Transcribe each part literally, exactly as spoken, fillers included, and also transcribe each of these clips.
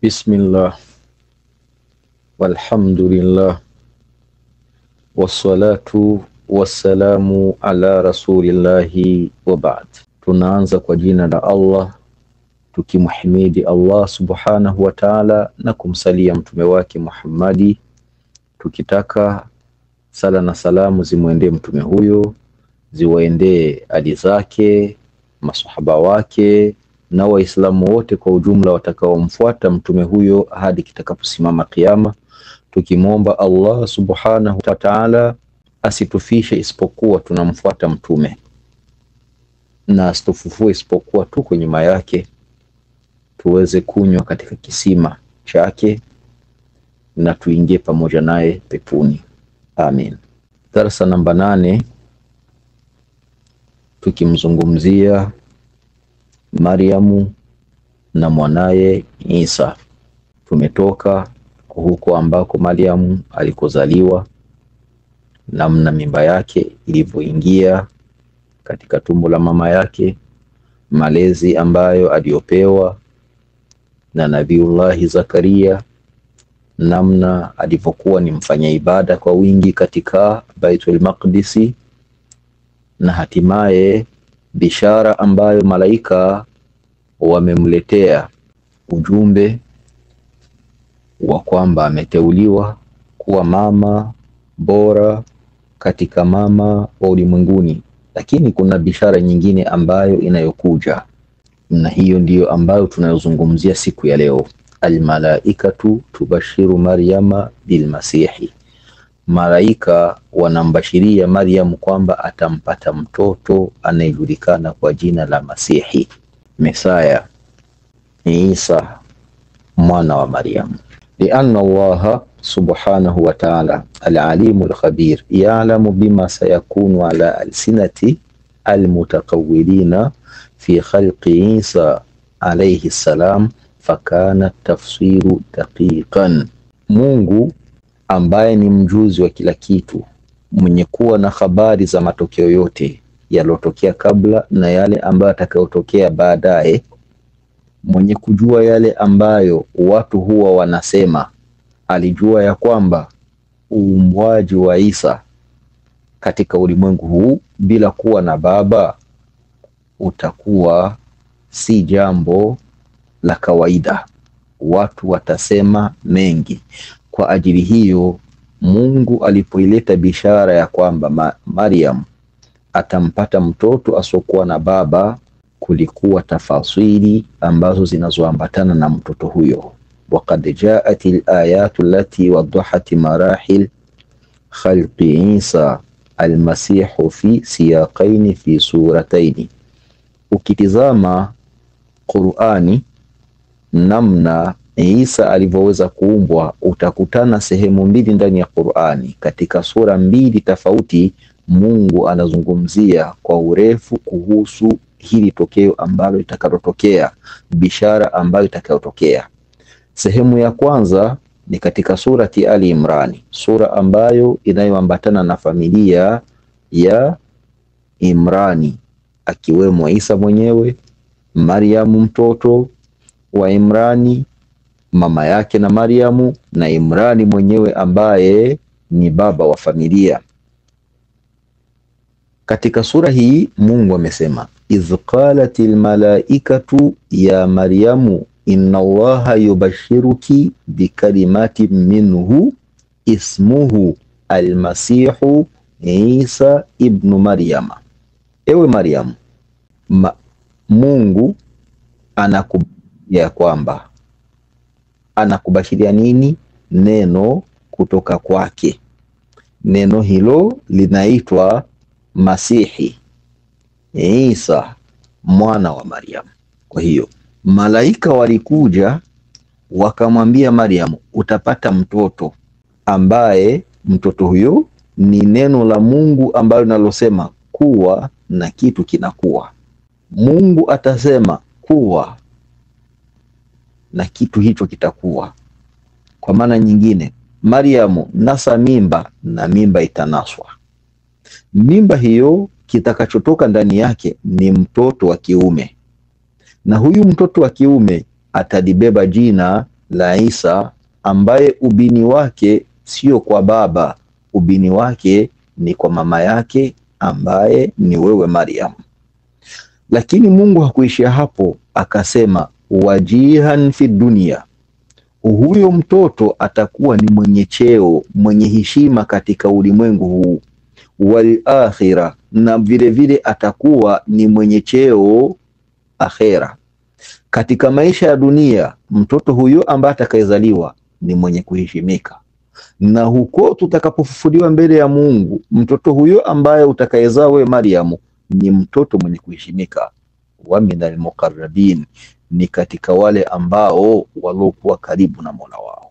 Bismillah, walhamdulillah, wassalatu wassalamu ala rasulillahi wa ba'd. Tunaanza kwa jina la Allah, tukimhimidi Allah subhanahu wa ta'ala na kumsalia mtume wake Muhammadi, tukitaka sala na salamu zimuendee mtume huyo, ziwaendee ali zake, masahaba wake na waislamu wote kwa ujumla watakaomfuata mtume huyo hadi kitakaposimama kiyama, tukimwomba Allah subhanahu wa ta'ala asitufishe isipokuwa tunamfuata mtume, na asitufufue isipokuwa tuko nyuma yake, tuweze kunywa katika kisima chake na tuingie pamoja naye peponi. Amin. Darasa namba nane, tukimzungumzia Mariamu na mwanaye Isa. Tumetoka huko ambako Mariamu alikozaliwa, namna mimba yake ilivyoingia katika tumbo la mama yake, malezi ambayo aliopewa na Nabiullahi Zakaria, namna alivyokuwa ni mfanya ibada kwa wingi katika Baitul Maqdisi, na hatimaye bishara ambayo malaika wamemletea ujumbe wa kwamba ameteuliwa kuwa mama bora katika mama wa ulimwenguni. Lakini kuna bishara nyingine ambayo inayokuja, na hiyo ndiyo ambayo tunayozungumzia siku ya leo. Almalaikatu tubashiru Maryama bilmasihi, malaika wanambashiria Maryam kwamba atampata mtoto anayejulikana kwa jina la Masihi, Mesaya, Isa mwana wa Maryam. Lianna Allah subhanahu wa ta'ala al-alimu al-khabir ya'lamu bima sayakunu ala alsinati al-mutakawwilina fi khalqi Isa alayhi salam, fakana tafsiru daqiqan. Mungu ambaye ni mjuzi wa kila kitu, mwenye kuwa na habari za matokeo yote yalotokea kabla na yale ambayo atakayotokea baadaye, mwenye kujua yale ambayo watu huwa wanasema, alijua ya kwamba uumbwaji wa Isa katika ulimwengu huu bila kuwa na baba utakuwa si jambo la kawaida. Watu watasema mengi. Kwa ajili hiyo Mungu alipoileta bishara ya kwamba Ma Maryam atampata mtoto asokuwa na baba, kulikuwa tafasiri ambazo zinazoambatana na mtoto huyo. Waqad ja'atil ayatu allati wadahat marahil khalqi Isa almasihu fi siyaqaini fi surataini. Ukitizama Qur'ani namna Isa alivyoweza kuumbwa, utakutana sehemu mbili ndani ya Qur'ani. Katika sura mbili tofauti Mungu anazungumzia kwa urefu kuhusu hili tokeo ambalo litakalotokea, bishara ambayo itakayotokea. Sehemu ya kwanza ni katika surati Ali Imran, sura ambayo inayoambatana na familia ya Imrani, akiwemo Isa mwenyewe, Maryamu mtoto wa Imrani, mama yake na Maryamu, na Imrani mwenyewe ambaye ni baba wa familia. Katika sura hii Mungu amesema, idh qalatil malaikatu ya Maryamu inna Allaha yubashiruki bikalimati minhu ismuhu almasihu Isa ibnu Maryama. Ewe Maryamu, ma, Mungu anakubalia kwamba, anakubashiria nini? Neno kutoka kwake. Neno hilo linaitwa Masihi Isa mwana wa Maryam. Kwa hiyo malaika walikuja wakamwambia Maryam, utapata mtoto ambaye mtoto huyo ni neno la Mungu ambalo nalosema kuwa na kitu kinakuwa. Mungu atasema kuwa na kitu hicho kitakuwa. Kwa maana nyingine, Maryamu nasa mimba na mimba itanaswa. Mimba hiyo kitakachotoka ndani yake ni mtoto wa kiume, na huyu mtoto wa kiume atalibeba jina la Isa, ambaye ubini wake sio kwa baba, ubini wake ni kwa mama yake ambaye ni wewe Maryam. Lakini Mungu hakuishia hapo, akasema wajihan fi dunia, huyo mtoto atakuwa ni mwenye cheo, mwenye heshima katika ulimwengu huu, wal akhira, na vile vile atakuwa ni mwenye cheo akhera. Katika maisha ya dunia, mtoto huyo ambaye atakayezaliwa ni mwenye kuheshimika, na huko tutakapofufuliwa mbele ya Mungu, mtoto huyo ambaye utakayezaa wewe Maryamu ni mtoto mwenye kuheshimika. Wa minal muqarrabin, ni katika wale ambao waliokuwa karibu na Mola wao,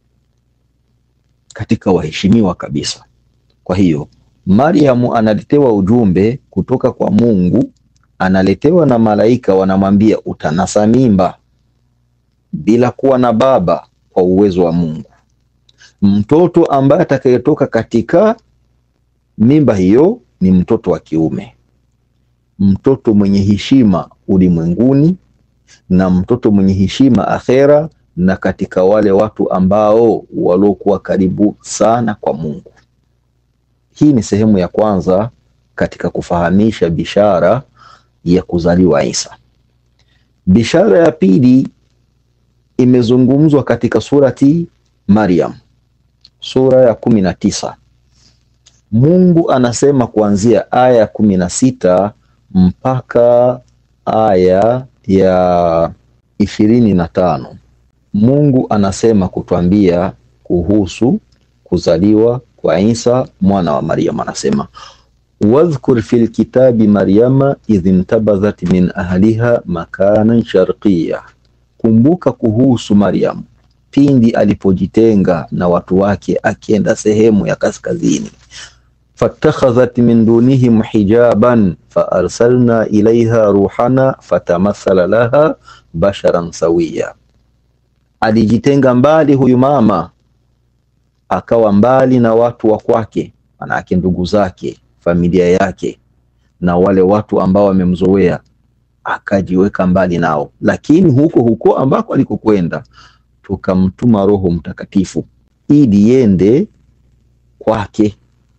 katika waheshimiwa kabisa. Kwa hiyo Maryamu analetewa ujumbe kutoka kwa Mungu, analetewa na malaika, wanamwambia utanasa mimba bila kuwa na baba kwa uwezo wa Mungu. Mtoto ambaye atakayetoka katika mimba hiyo ni mtoto wa kiume, mtoto mwenye heshima ulimwenguni na mtoto mwenye heshima akhera, na katika wale watu ambao waliokuwa karibu sana kwa Mungu. Hii ni sehemu ya kwanza katika kufahamisha bishara ya kuzaliwa Isa. Bishara ya pili imezungumzwa katika surati Maryam, sura ya kumi na tisa. Mungu anasema kuanzia aya ya kumi na sita mpaka aya ya ishirini na tano. Mungu anasema kutuambia kuhusu kuzaliwa kwa Isa mwana wa Maryam. Anasema wadhkur fil kitabi Maryama idh intabadhat min ahliha makanan sharqiyya, kumbuka kuhusu Maryam pindi alipojitenga na watu wake akienda sehemu ya kaskazini. Fatakhadhat min dunihim hijaban fa arsalna ilaiha ruhana fatamathala laha basharan sawiya. Alijitenga mbali huyu mama, akawa mbali na watu wa kwake, manake ndugu zake, familia yake na wale watu ambao wamemzoea, akajiweka mbali nao. Lakini huko huko ambako alikokwenda tukamtuma Roho Mtakatifu ili yende kwake.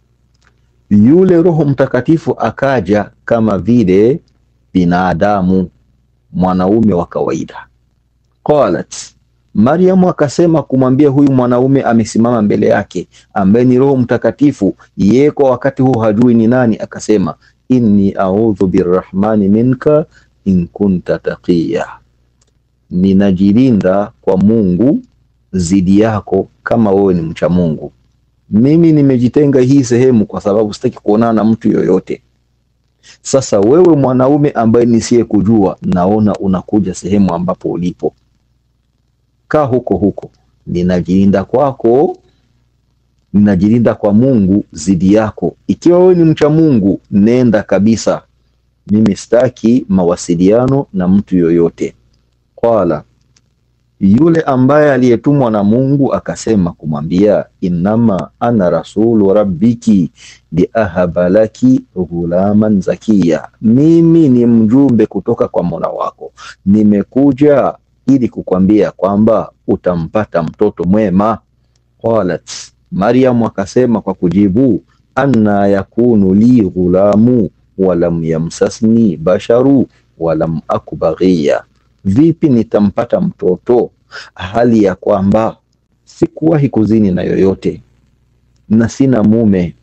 Yule Roho Mtakatifu akaja kama vile binadamu, mwanaume wa kawaida. Qalat, Maryam akasema kumwambia huyu mwanaume amesimama mbele yake ambaye ni Roho Mtakatifu, yeye kwa wakati huu hajui ni nani, akasema inni a'udhu birrahmani minka in kunta taqiya, ninajilinda kwa Mungu zidi yako kama wewe ni mcha Mungu. Mimi nimejitenga hii sehemu kwa sababu sitaki kuonana na mtu yoyote. Sasa wewe mwanaume ambaye nisiye kujua, naona unakuja sehemu ambapo ulipo, kaa huko huko, ninajilinda kwako, ninajilinda kwa Mungu zidi yako. Ikiwa wewe ni mcha Mungu, nenda kabisa, mimi sitaki mawasiliano na mtu yoyote. Qala, yule ambaye aliyetumwa na Mungu akasema kumwambia, innama ana rasulu rabbiki liahaba laki ghulaman zakiya, mimi ni mjumbe kutoka kwa Mola wako, nimekuja ili kukwambia kwamba utampata mtoto mwema. Qalat, Maryam akasema kwa kujibu, anna yakunu li ghulamu walam yamsasni basharu walam aku baghiya, vipi nitampata mtoto hali ya kwamba sikuwahi kuzini na yoyote na sina mume,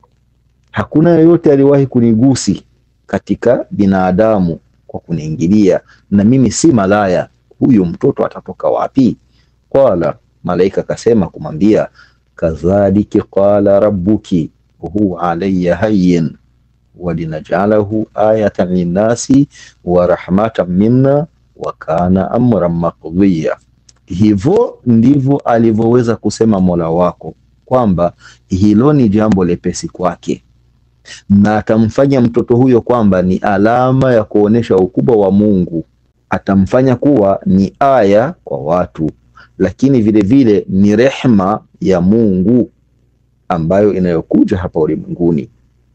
hakuna yoyote aliwahi kunigusi katika binadamu kwa kuniingilia, na mimi si malaya, huyu mtoto atatoka wapi? Qala, malaika kasema kumwambia, kadhalika qala rabbuki huwa alayya hayyin walinajalahu ayatan linnasi wa rahmatan minna wa kana amran maqdiya. Hivyo ndivyo alivyoweza kusema Mola wako kwamba hilo ni jambo lepesi kwake, na atamfanya mtoto huyo kwamba ni alama ya kuonesha ukubwa wa Mungu, atamfanya kuwa ni aya kwa watu, lakini vile vile ni rehma ya Mungu ambayo inayokuja hapa ulimwenguni.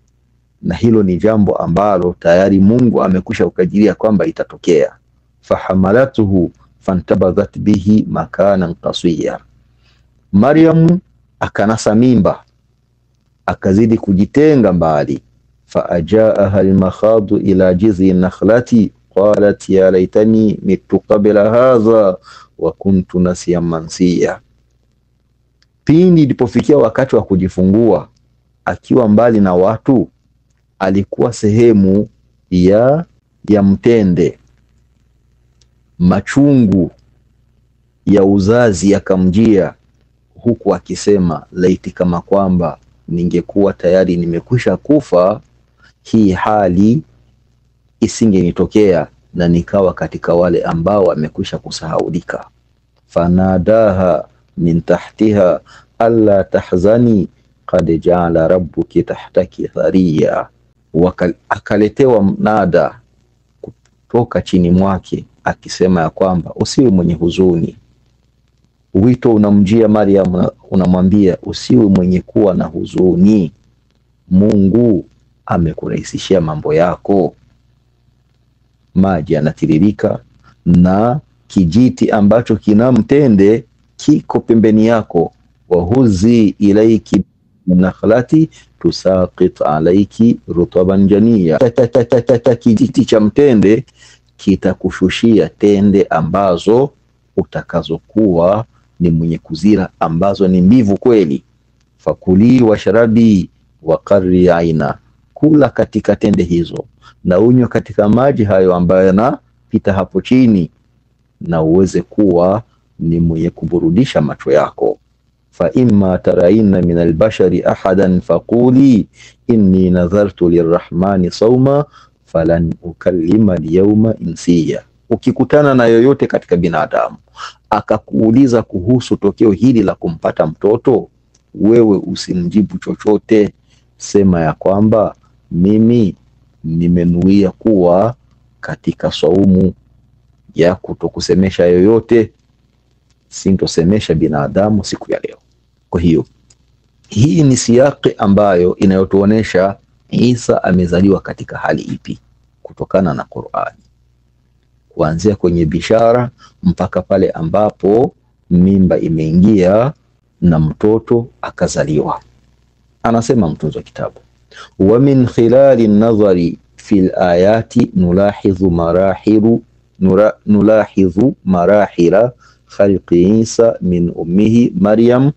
Na hilo ni jambo ambalo tayari Mungu amekwisha ukadiria kwamba itatokea. Fahamalatuhu fantabadhat bihi makanan qasiya. Maryam akanasa mimba, akazidi kujitenga mbali. Faajaaha almakhadu ila jizi nakhlati qalat ya laitani mitu qabla hadha wa kuntu nasiyan mansiya. Pindi ilipofikia wakati wa kujifungua, akiwa mbali na watu, alikuwa sehemu ya ya mtende. Machungu ya uzazi yakamjia, huku akisema, laiti kama kwamba ningekuwa tayari nimekwisha kufa, hii hali isingenitokea na nikawa katika wale ambao wamekwisha kusahaulika. Fanadaha min tahtiha alla tahzani qad ja'ala rabbuki tahtaki thariya. Akaletewa mnada kutoka chini mwake akisema ya kwamba usiwe mwenye huzuni. Wito unamjia Maryam, unamwambia usiwe mwenye kuwa na huzuni, Mungu amekurahisishia mambo yako. Maji yanatiririka na kijiti ambacho kina mtende kiko pembeni yako. Wahuzi ilaiki nakhlati tusaqit alaiki rutaban janiya. Kijiti cha mtende kitakushushia tende ambazo utakazokuwa ni mwenye kuzira, ambazo ni mbivu kweli. Fakuli washrabi waqarri aina, kula katika tende hizo na unywe katika maji hayo ambayo yanapita hapo chini, na uweze kuwa ni mwenye kuburudisha macho yako. Fa imma taraina min albashari ahadan faquli inni nadhartu lirrahmani sawma falan ukallima alyawma insiya. Ukikutana na yoyote katika binadamu akakuuliza kuhusu tokeo hili la kumpata mtoto, wewe usimjibu chochote. Sema ya kwamba mimi nimenuia kuwa katika saumu ya kutokusemesha yoyote, sintosemesha binadamu siku ya leo. Kwa hiyo hii ni siyaki ambayo inayotuonesha Isa amezaliwa katika hali ipi kutokana na Qur'ani, kuanzia kwenye bishara mpaka pale ambapo mimba imeingia na mtoto akazaliwa. Anasema mtunzi wa kitabu, wa min khilali nadhari fil ayati nulahidhu marahilu nura, nulahidhu marahila khalqi Isa min ummihi Maryam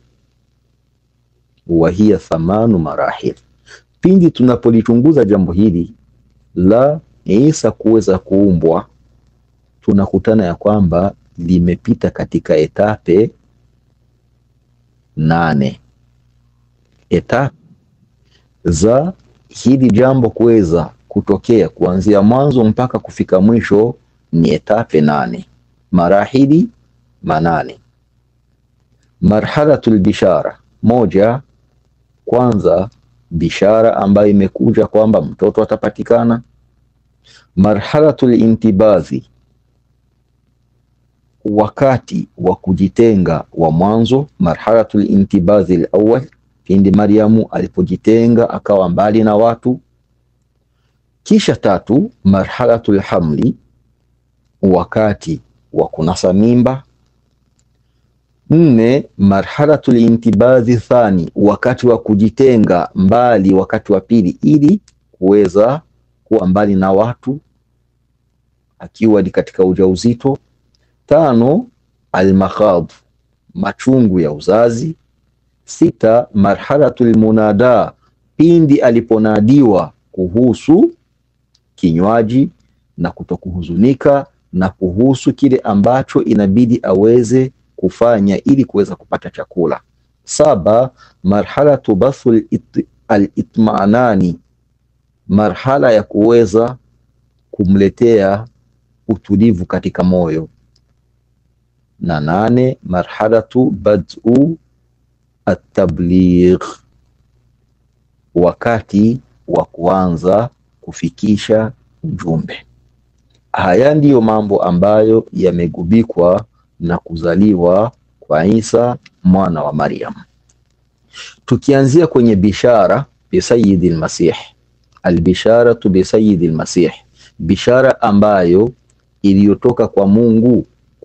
wa hiya thamanu marahil. Pindi tunapolichunguza jambo hili la Isa kuweza kuumbwa, tunakutana ya kwamba limepita katika etape nane. Etape za hili jambo kuweza kutokea kuanzia mwanzo mpaka kufika mwisho ni etape nane, marahili manane. Marhalatul bishara moja, kwanza bishara ambayo imekuja kwamba mtoto atapatikana. Marhalatul intibazi, wakati wa kujitenga wa mwanzo. Marhalatul intibazi al-awwal, pindi Maryamu alipojitenga akawa mbali na watu. Kisha tatu, marhalatul hamli, wakati wa kunasa mimba. Nne, marhalatul intibazi thani, wakati wa kujitenga mbali, wakati wa pili, ili kuweza kuwa mbali na watu akiwa ni katika ujauzito. Tano, al-makhad, machungu ya uzazi. Sita, marhalatul munada, pindi aliponadiwa kuhusu kinywaji na kutokuhuzunika na kuhusu kile ambacho inabidi aweze kufanya ili kuweza kupata chakula. Saba, marhalatu bathul al-itmanani, marhala ya kuweza kumletea utulivu katika moyo. Na nane, marhalatu bad'u at-tabligh, wakati wa kuanza kufikisha ujumbe. Haya ndiyo mambo ambayo yamegubikwa na kuzaliwa kwa Isa mwana wa Maryam. Tukianzia kwenye bishara bi sayyidil masih, albisharatu bi sayyidil masih, bishara ambayo iliyotoka kwa Mungu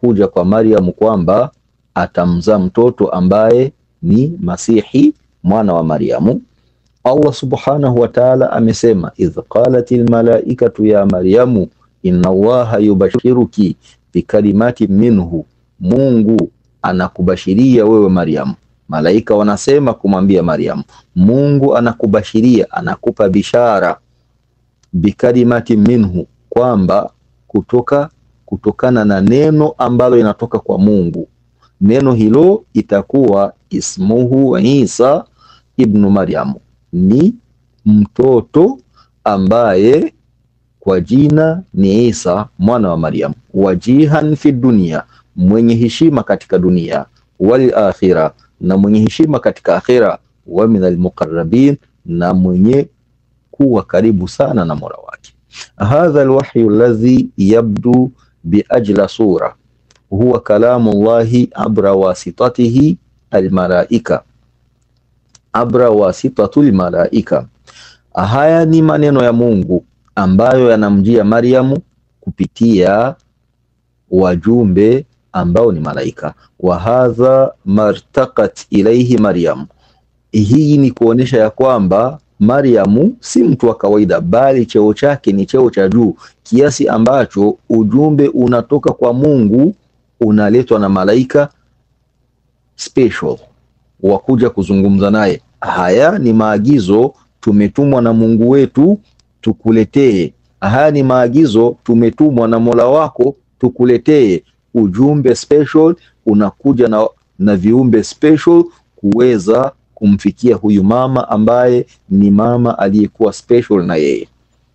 iliyokuja kwa Maryam kwamba atamzaa mtoto ambaye ni Masihi mwana wa Maryamu. Allah subhanahu wa ta'ala amesema, idh qalatil malaikatu ya Maryamu inna Allaha yubashiruki bikalimati minhu, Mungu anakubashiria wewe Maryam. Malaika wanasema kumwambia Maryam, Mungu anakubashiria, anakupa bishara, bikalimati minhu, kwamba kutoka kutokana na neno ambalo inatoka kwa Mungu. Neno hilo itakuwa ismuhu Isa ibn Maryam, ni mtoto ambaye kwa jina ni Isa mwana wa Maryam. Wajihan fi dunia, mwenye heshima katika dunia, wal akhira, na mwenye heshima katika akhira, wa min al muqarrabin, na mwenye kuwa karibu sana na Mola wake. Hadha alwahyu alladhi yabdu bi ajla sura huwa kalamu Allahi abra wasitatihi almalaika, abra wasitatul malaika. Haya ni maneno ya Mungu ambayo yanamjia Maryamu kupitia wajumbe ambao ni malaika. Wa hadha martaqat ilayhi Maryam, hii ni kuonesha ya kwamba Maryamu si mtu wa kawaida, bali cheo chake ni cheo cha juu kiasi ambacho ujumbe unatoka kwa Mungu unaletwa na malaika special wakuja kuzungumza naye. Haya ni maagizo tumetumwa na Mungu wetu tukuletee. Haya ni maagizo tumetumwa na Mola wako tukuletee. Ujumbe special unakuja na, na viumbe special kuweza kumfikia huyu mama ambaye ni mama aliyekuwa special na yeye.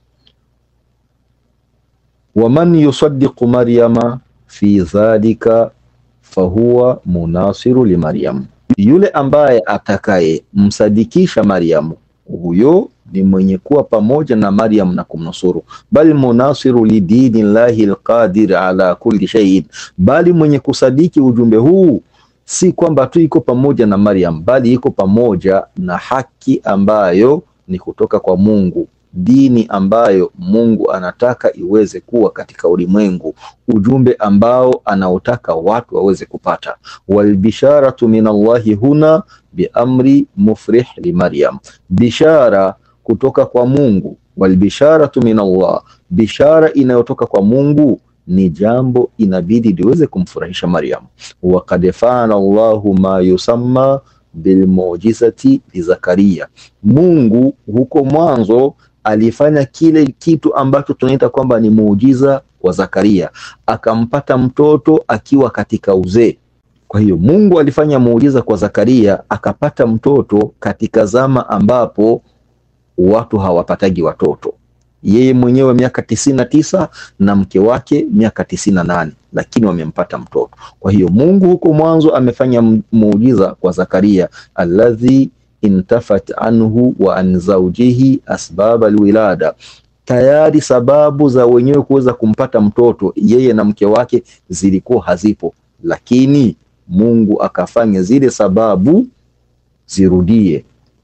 Waman yusaddiqu Maryama fi dhalika fahuwa munasiru li Maryam, yule ambaye atakaye msadikisha Maryamu, huyo ni mwenye kuwa pamoja na Maryam na kumnusuru. Bali munasiru li dini llahi alqadir ala kulli shay'in, bali mwenye kusadiki ujumbe huu si kwamba tu iko pamoja na Maryam, bali iko pamoja na haki ambayo ni kutoka kwa Mungu, dini ambayo Mungu anataka iweze kuwa katika ulimwengu, ujumbe ambao anaotaka watu waweze kupata. Wal bisharatu min Allahi huna bi amri mufrih li Maryam, bishara kutoka kwa Mungu. Wal bisharatu min Allah, bishara inayotoka kwa Mungu ni jambo inabidi liweze kumfurahisha Maryam. Wa qad fa'ala Allahu ma yusamma bil mu'jizati li Zakaria, Mungu huko mwanzo alifanya kile kitu ambacho tunaita kwamba ni muujiza wa Zakaria, akampata mtoto akiwa katika uzee. Kwa hiyo Mungu alifanya muujiza kwa Zakaria, akapata mtoto katika zama ambapo watu hawapatagi watoto. Yeye mwenyewe miaka tisini na tisa na mke wake miaka tisini na nane, lakini wamempata mtoto. Kwa hiyo Mungu huko mwanzo amefanya muujiza kwa Zakaria, alladhi intafat anhu wa an zawjihi asbab alwilada, tayari sababu za wenyewe kuweza kumpata mtoto yeye na mke wake zilikuwa hazipo, lakini Mungu akafanya zile sababu zirudie,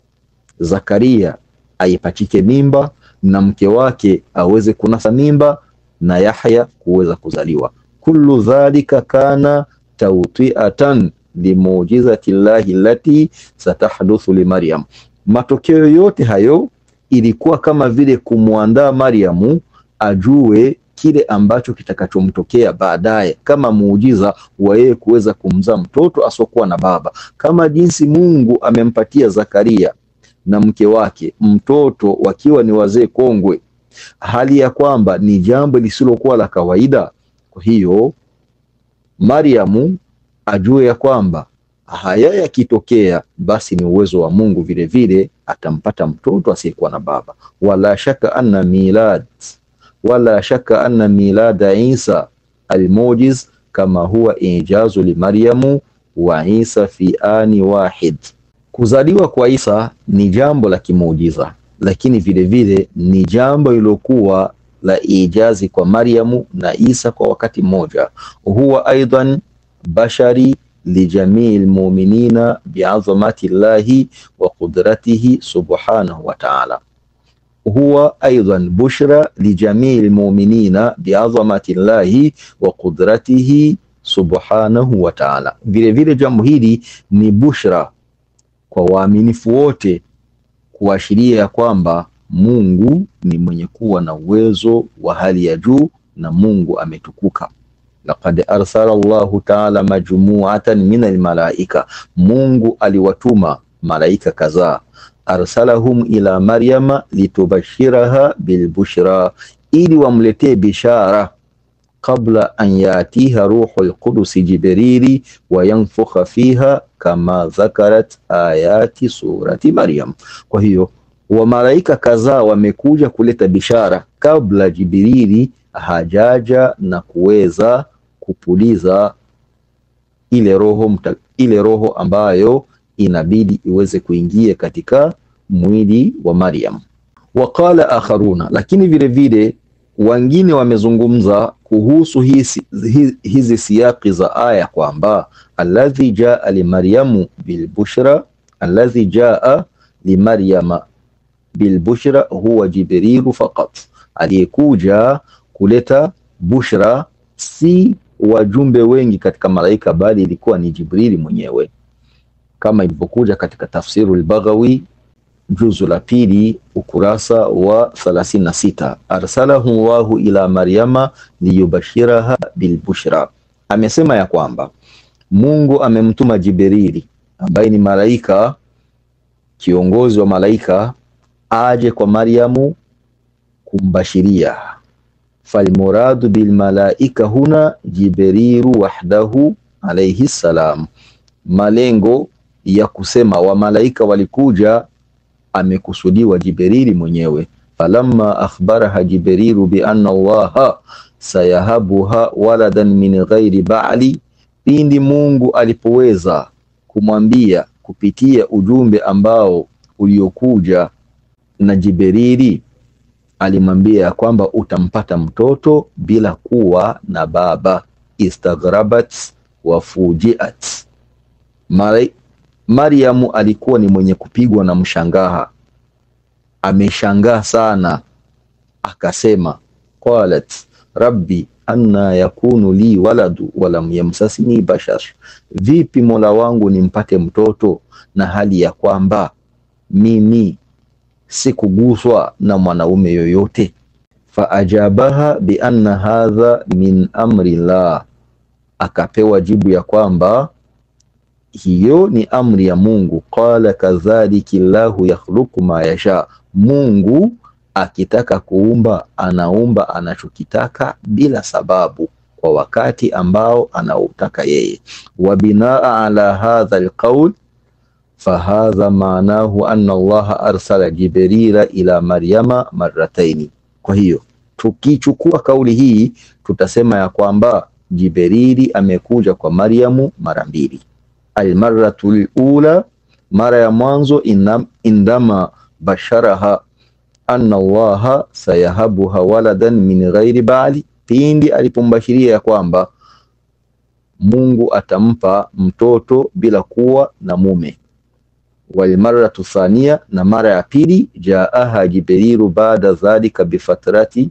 Zakaria aipachike mimba na mke wake aweze kunasa mimba na Yahya kuweza kuzaliwa. Kullu dhalika kana tawti'atan limu'jizati llahi allati satahduthu li Maryam, matokeo yote hayo ilikuwa kama vile kumwandaa Maryamu ajue kile ambacho kitakachomtokea baadaye, kama muujiza wa yeye kuweza kumzaa mtoto asokuwa na baba, kama jinsi Mungu amempatia Zakaria na mke wake mtoto wakiwa ni wazee kongwe, hali ya kwamba ni jambo lisilokuwa la kawaida. Kwa hiyo Maryamu ajue ya kwamba haya yakitokea basi ni uwezo wa Mungu, vile vile atampata mtoto asiyekuwa na baba. Wala shaka anna milad wala shaka anna milada Isa almujiz kama huwa ijazu li Maryamu wa Isa fi ani wahid, kuzaliwa kwa Isa ni jambo la kimuujiza, lakini vile vile ni jambo lilokuwa la ijazi kwa Maryamu na Isa kwa wakati mmoja. Huwa aidan bashari li jamii almu'minina bi'azamati llahi wa qudratihi subhanahu wa ta'ala. Huwa aidan bushra li jamii almu'minina bi'azamati llahi wa qudratihi subhanahu wa ta'ala. Vile vile jambo hili ni bushra kwa waaminifu wote, kuashiria ya kwamba Mungu ni mwenye kuwa na uwezo wa hali ya juu na Mungu ametukuka. Laqad arsala Allahu ta'ala majmu'atan min almalaika, Mungu aliwatuma malaika kadhaa, arsalahum ila Maryama litubashiraha bilbushra, ili wamletee bishara qabla an yatiha ruhul qudus Jibrili wa yanfukha fiha kama dhakarat ayati surati Maryam. Kwa hiyo wa malaika kadhaa wamekuja kuleta bishara kabla Jibrili hajaja na kuweza kupuliza ile roho mta, ile roho ambayo inabidi iweze kuingia katika mwili wa Maryam. Waqala akharuna, lakini vile vile wengine wamezungumza kuhusu hizi, hizi siyaki za aya kwamba alladhi jaa li Maryamu bil bushra, alladhi jaa li Maryama bil bushra huwa Jibrilu faqat, aliyekuja kuleta bushra si wajumbe wengi katika malaika, bali ilikuwa ni Jibrili mwenyewe, kama ilivyokuja katika tafsiru al-Baghawi juzu la pili ukurasa wa thelathini na sita. Arsalahu Allahu ila Maryama liyubashiraha bilbushra, amesema ya kwamba Mungu amemtuma Jibrili ambaye ni malaika, kiongozi wa malaika, aje kwa Maryamu kumbashiria. Falmuradu bilmalaika huna Jibrilu wahdahu alayhi salam, malengo ya kusema wa malaika walikuja amekusudiwa Jibrili mwenyewe. Falamma akhbaraha Jibrilu bi anna Allaha sayahabuha waladan min ghairi ba'li, pindi Mungu alipoweza kumwambia kupitia ujumbe ambao uliokuja na Jibrili, alimwambia kwamba utampata mtoto bila kuwa na baba. Istaghrabat wa fujiat, Maryamu alikuwa ni mwenye kupigwa na mshangaha, ameshangaa sana, akasema qalat rabbi anna yakunu li waladu walam yamsasni bashar, vipi Mola wangu nimpate mtoto na hali ya kwamba mimi sikuguswa na mwanaume yoyote. Faajabaha bi anna hadha min amri la, akapewa jibu ya kwamba hiyo ni amri ya Mungu. Qala kadhalika Allahu yakhluqu ma yasha, Mungu akitaka kuumba anaumba anachokitaka bila sababu kwa wakati ambao anautaka yeye. Wa binaa ala hadha alqaul fahadha maanahu anna Allah arsala Jibrila ila Maryama marrataini. Kwa hiyo tukichukua kauli hii tutasema ya kwamba Jibrili amekuja kwa Maryamu mara mbili. Almarratul ula, mara ya mwanzo, indama basharaha anna Allaha sayahabuha waladan min ghairi ba'li, pindi alipombashiria ya kwamba Mungu atampa mtoto bila kuwa na mume. Walmarratu thania, na mara ya pili, jaaha Jibrilu baada dhalika bifatrati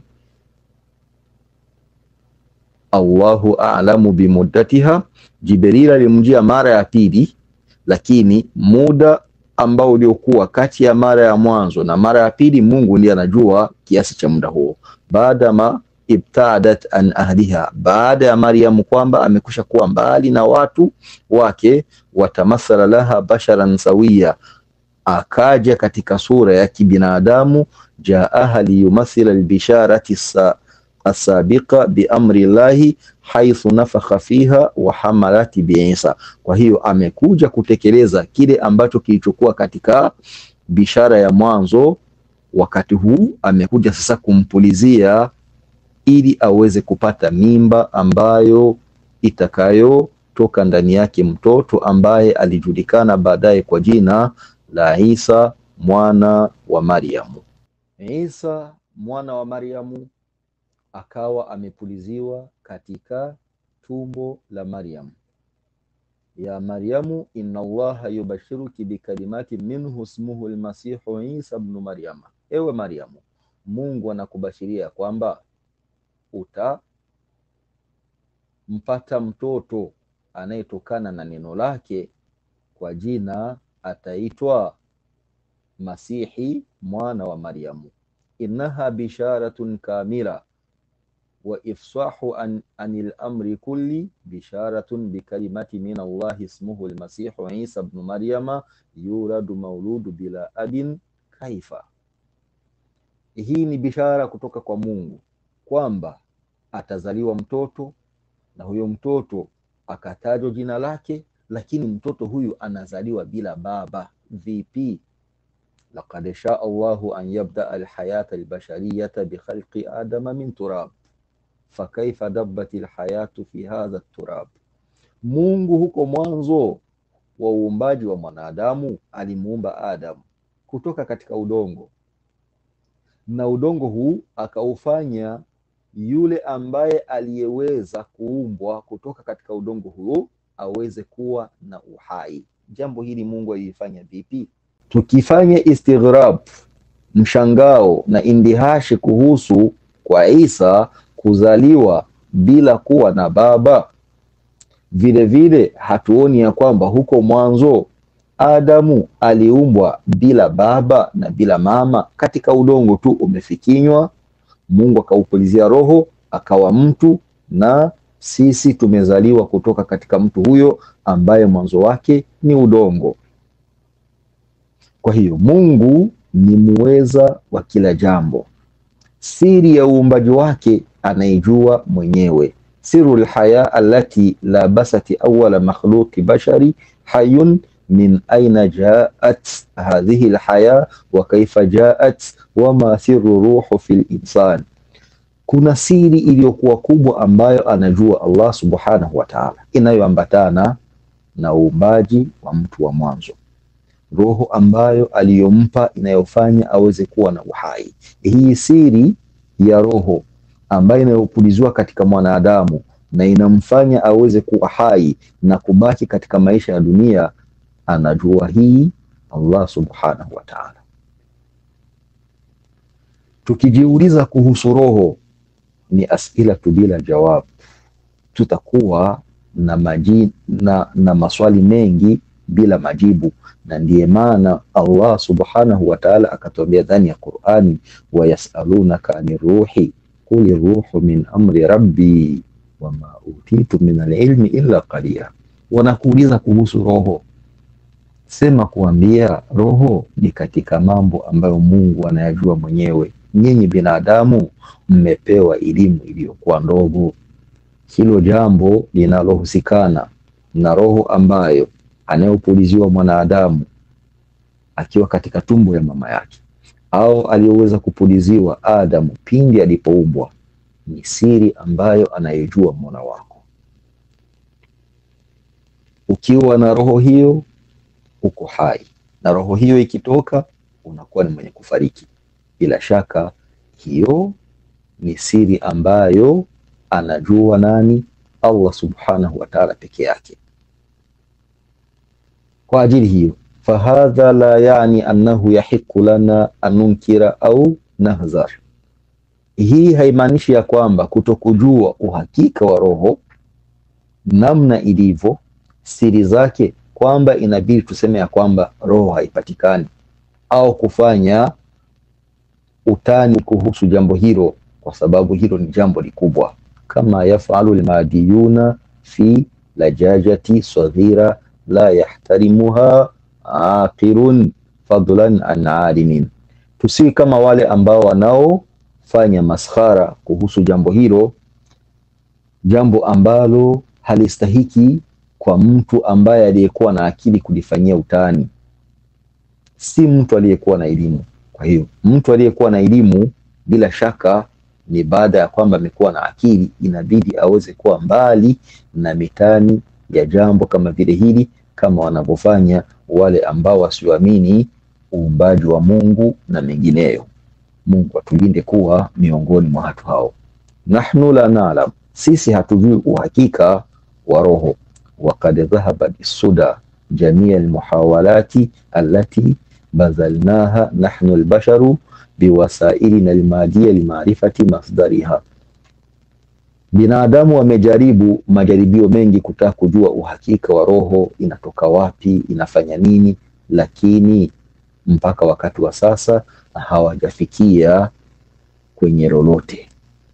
Allahu a'lamu bimuddatiha, Jibril alimjia mara ya pili, lakini muda ambao uliokuwa kati ya mara ya mwanzo na mara ya pili Mungu ndiye anajua kiasi cha muda huo. Baada ma ibtadat an ahliha, baada ya Maryam kwamba amekusha kuwa mbali na watu wake, watamathala laha basharan sawiya, akaja katika sura ya kibinadamu. Jaaha liyumathila albisharati asabiqa bi amri Allahi haithu nafakha fiha wa hamalati bi Isa. Kwa hiyo amekuja kutekeleza kile ambacho kilichokuwa katika bishara ya mwanzo. Wakati huu amekuja sasa kumpulizia ili aweze kupata mimba ambayo itakayotoka ndani yake mtoto ambaye alijulikana baadaye kwa jina la Isa mwana wa Maryamu. Isa mwana wa Maryamu akawa amepuliziwa katika tumbo la Maryam. Ya Maryamu inna Allaha yubashiruki bikalimati minhu ismuhu almasihu Isa ibn Maryam, ewe Maryamu, Mungu anakubashiria kwamba uta mpata mtoto anayetokana na neno lake, kwa jina ataitwa Masihi mwana wa Maryamu. Innaha bisharatun kamila wa ifsahu an, anil amri kulli bisharatun bikalimati min Allah ismuhu al-Masihu Isa ibn Maryama yuradu mauludu bila abin kaifa. Hii ni bishara kutoka kwa Mungu kwamba atazaliwa mtoto, na huyo mtoto akatajwa jina lake, lakini mtoto huyu anazaliwa bila baba. Vipi? Laqad shaa Allahu an yabda alhayata albashariyata bikhalqi adama min turab fakaifa dabbat alhayatu fi hadha turab. Mungu huko mwanzo wa uumbaji wa mwanadamu alimuumba Adam kutoka katika udongo, na udongo huu akaufanya yule ambaye aliyeweza kuumbwa kutoka katika udongo huo aweze kuwa na uhai. Jambo hili Mungu alifanya vipi? Tukifanya istighrab, mshangao na indihashi kuhusu kwa Isa kuzaliwa bila kuwa na baba, vile vile hatuoni ya kwamba huko mwanzo Adamu aliumbwa bila baba na bila mama, katika udongo tu umefikinywa, Mungu akaupulizia roho akawa mtu, na sisi tumezaliwa kutoka katika mtu huyo ambaye mwanzo wake ni udongo. Kwa hiyo Mungu ni muweza wa kila jambo. Siri ya uumbaji wake anaijua mwenyewe. Sirul haya allati labasati awwala makhluqi bashari hayun min aina jaat hadhihi alhaya wa kaifa jaat wa ma sirru ruhu fil insan. Kuna siri iliyokuwa kubwa ambayo anajua Allah subhanahu wa ta'ala, inayoambatana na uumbaji wa mtu wa mwanzo, roho ambayo aliyompa inayofanya aweze kuwa na uhai. Hii siri ya roho ambayo inayopulizwa katika mwanadamu na inamfanya aweze kuwa hai na kubaki katika maisha ya dunia, anajua hii Allah subhanahu wa ta'ala. Tukijiuliza kuhusu roho, ni asila bila jawab, tutakuwa na maji na, na maswali mengi bila majibu. Na ndiye maana Allah subhanahu wa ta'ala akatuambia ndani ya Qur'ani, wa yasalunaka anir ruhi qul ruhu min amri rabbi wama utitu min alilmi illa qalila. Wanakuuliza kuhusu roho, sema kuambia roho ni katika mambo ambayo Mungu anayajua mwenyewe. Nyinyi binadamu mmepewa elimu iliyokuwa ndogo. Hilo jambo linalohusikana na roho ambayo anayopuliziwa mwanadamu akiwa katika tumbo ya mama yake, au aliyoweza kupuliziwa Adamu pindi alipoumbwa, ni siri ambayo anayejua Mola wako. Ukiwa na roho hiyo uko hai, na roho hiyo ikitoka unakuwa ni mwenye kufariki. Bila shaka hiyo ni siri ambayo anajua nani? Allah subhanahu wa ta'ala peke yake. Kwa ajili hiyo, fahadha la yani annahu yahiku lana anunkira au nahzar. Hii haimaanishi ya kwamba kutokujua uhakika wa roho, namna ilivyo, siri zake, kwamba inabidi tuseme ya kwamba roho haipatikani au kufanya utani kuhusu jambo hilo, kwa sababu hilo ni jambo likubwa. Kama yafalu almadiyuna fi lajajati saghira la yahtarimuha aqirun fadlan an alimin. Tusiwi kama wale ambao wanaofanya maskhara kuhusu jambo hilo, jambo ambalo halistahiki kwa mtu ambaye aliyekuwa na akili kulifanyia utani, si mtu aliyekuwa na elimu. Kwa hiyo mtu aliyekuwa na elimu, bila shaka ni baada ya kwamba amekuwa na akili, inabidi aweze kuwa mbali na mitani ya jambo kama vile hili, kama wanavyofanya wale ambao wasioamini uumbaji wa Mungu na mengineyo. Mungu atulinde kuwa miongoni mwa watu hao. Nahnu la na'lam, sisi hatujui uhakika wa roho. Waqad dhahaba bisuda jamia almuhawalati allati bazalnaha nahnu albasharu biwasailina almadiya limaarifati masdariha. Binadamu wamejaribu majaribio mengi kutaka kujua uhakika wa roho, inatoka wapi, inafanya nini, lakini mpaka wakati wa sasa hawajafikia kwenye lolote.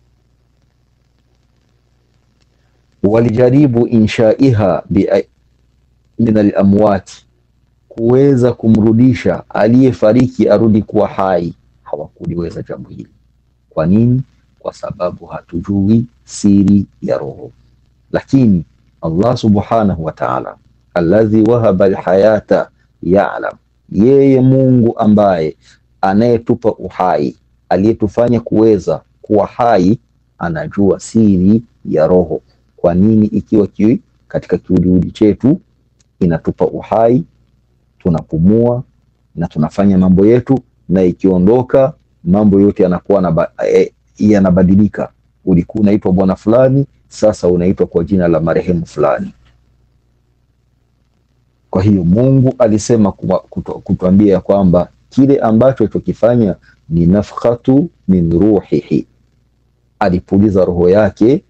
Walijaribu inshaiha min al-amwati, kuweza kumrudisha aliyefariki arudi kuwa hai, hawakuliweza jambo hili. Kwa nini? Kwa sababu hatujui siri ya roho. Lakini Allah subhanahu wa ta'ala alladhi wahaba alhayata ya'lam, yeye Mungu ambaye anayetupa uhai, aliyetufanya kuweza kuwa hai, anajua siri ya roho. Kwa nini? Ikiwa kiwi katika kiwiliwili chetu inatupa uhai, tunapumua na tunafanya mambo yetu, na ikiondoka mambo yote yanakuwa yanabadilika. Ulikuwa unaitwa bwana fulani, sasa unaitwa kwa jina la marehemu fulani. Kwa hiyo Mungu alisema kutuambia kwamba kile ambacho tukifanya ni nafkhatu min ruhihi, alipuliza roho yake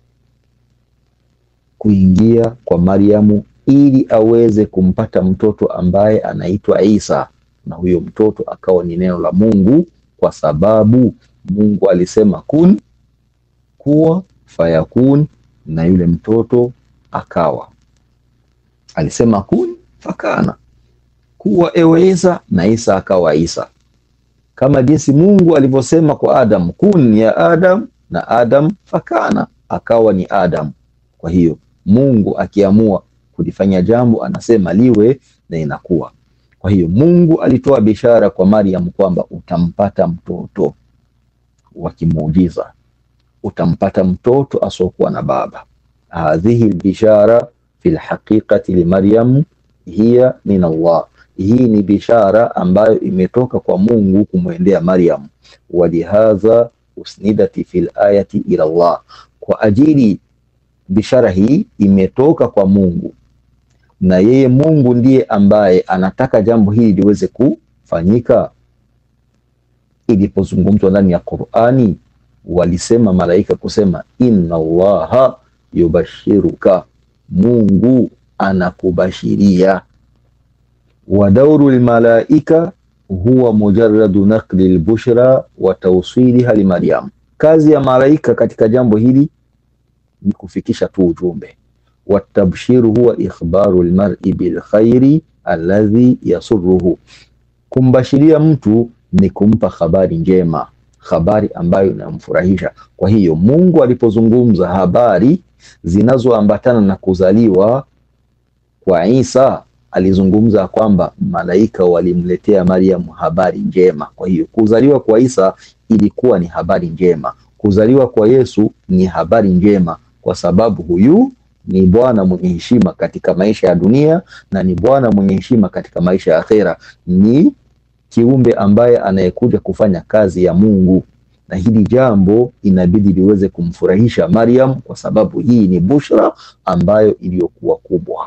kuingia kwa Maryamu ili aweze kumpata mtoto ambaye anaitwa Isa, na huyo mtoto akawa ni neno la Mungu, kwa sababu Mungu alisema kun, kuwa, fayakun, na yule mtoto akawa. Alisema kun fakana, kuwa ewe Isa, na Isa akawa Isa. Kama jinsi Mungu alivyosema kwa Adam, kun ya Adam, na Adam fakana, akawa ni Adam. Kwa hiyo Mungu akiamua kulifanya jambo anasema liwe na inakuwa. Kwa hiyo Mungu alitoa bishara kwa Maryam kwamba utampata mtoto wa kimuujiza, utampata mtoto asokuwa na baba. Hadhihi bishara fil haqiqati li Maryam hiya min Allah, hii ni bishara ambayo imetoka kwa Mungu kumwendea Maryam. Walihadha usnidati fil ayati ila Allah, kwa ajili bishara hii imetoka kwa Mungu, na yeye Mungu ndiye ambaye anataka jambo hili liweze kufanyika. Ilipozungumzwa ndani ya Qur'ani, walisema malaika kusema inna Allaha yubashiruka, Mungu anakubashiria. Wa dauru almalaika huwa mujarradu naqli albushra wa tawsiliha li Maryam, kazi ya malaika katika jambo hili ni kufikisha tu ujumbe. Watabshiru huwa ikhbaru almar'i bil khairi alladhi yasurruhu, kumbashiria mtu ni kumpa habari njema, habari ambayo inamfurahisha. Kwa hiyo Mungu alipozungumza habari zinazoambatana na kuzaliwa kwa Isa, alizungumza kwamba malaika walimletea Maryam habari njema. Kwa hiyo kuzaliwa kwa Isa ilikuwa ni habari njema, kuzaliwa kwa Yesu ni habari njema, kwa sababu huyu ni bwana mwenye heshima katika maisha ya dunia na ni bwana mwenye heshima katika maisha ya akhera. Ni kiumbe ambaye anayekuja kufanya kazi ya Mungu, na hili jambo inabidi liweze kumfurahisha Maryam, kwa sababu hii ni bushra ambayo iliyokuwa kubwa.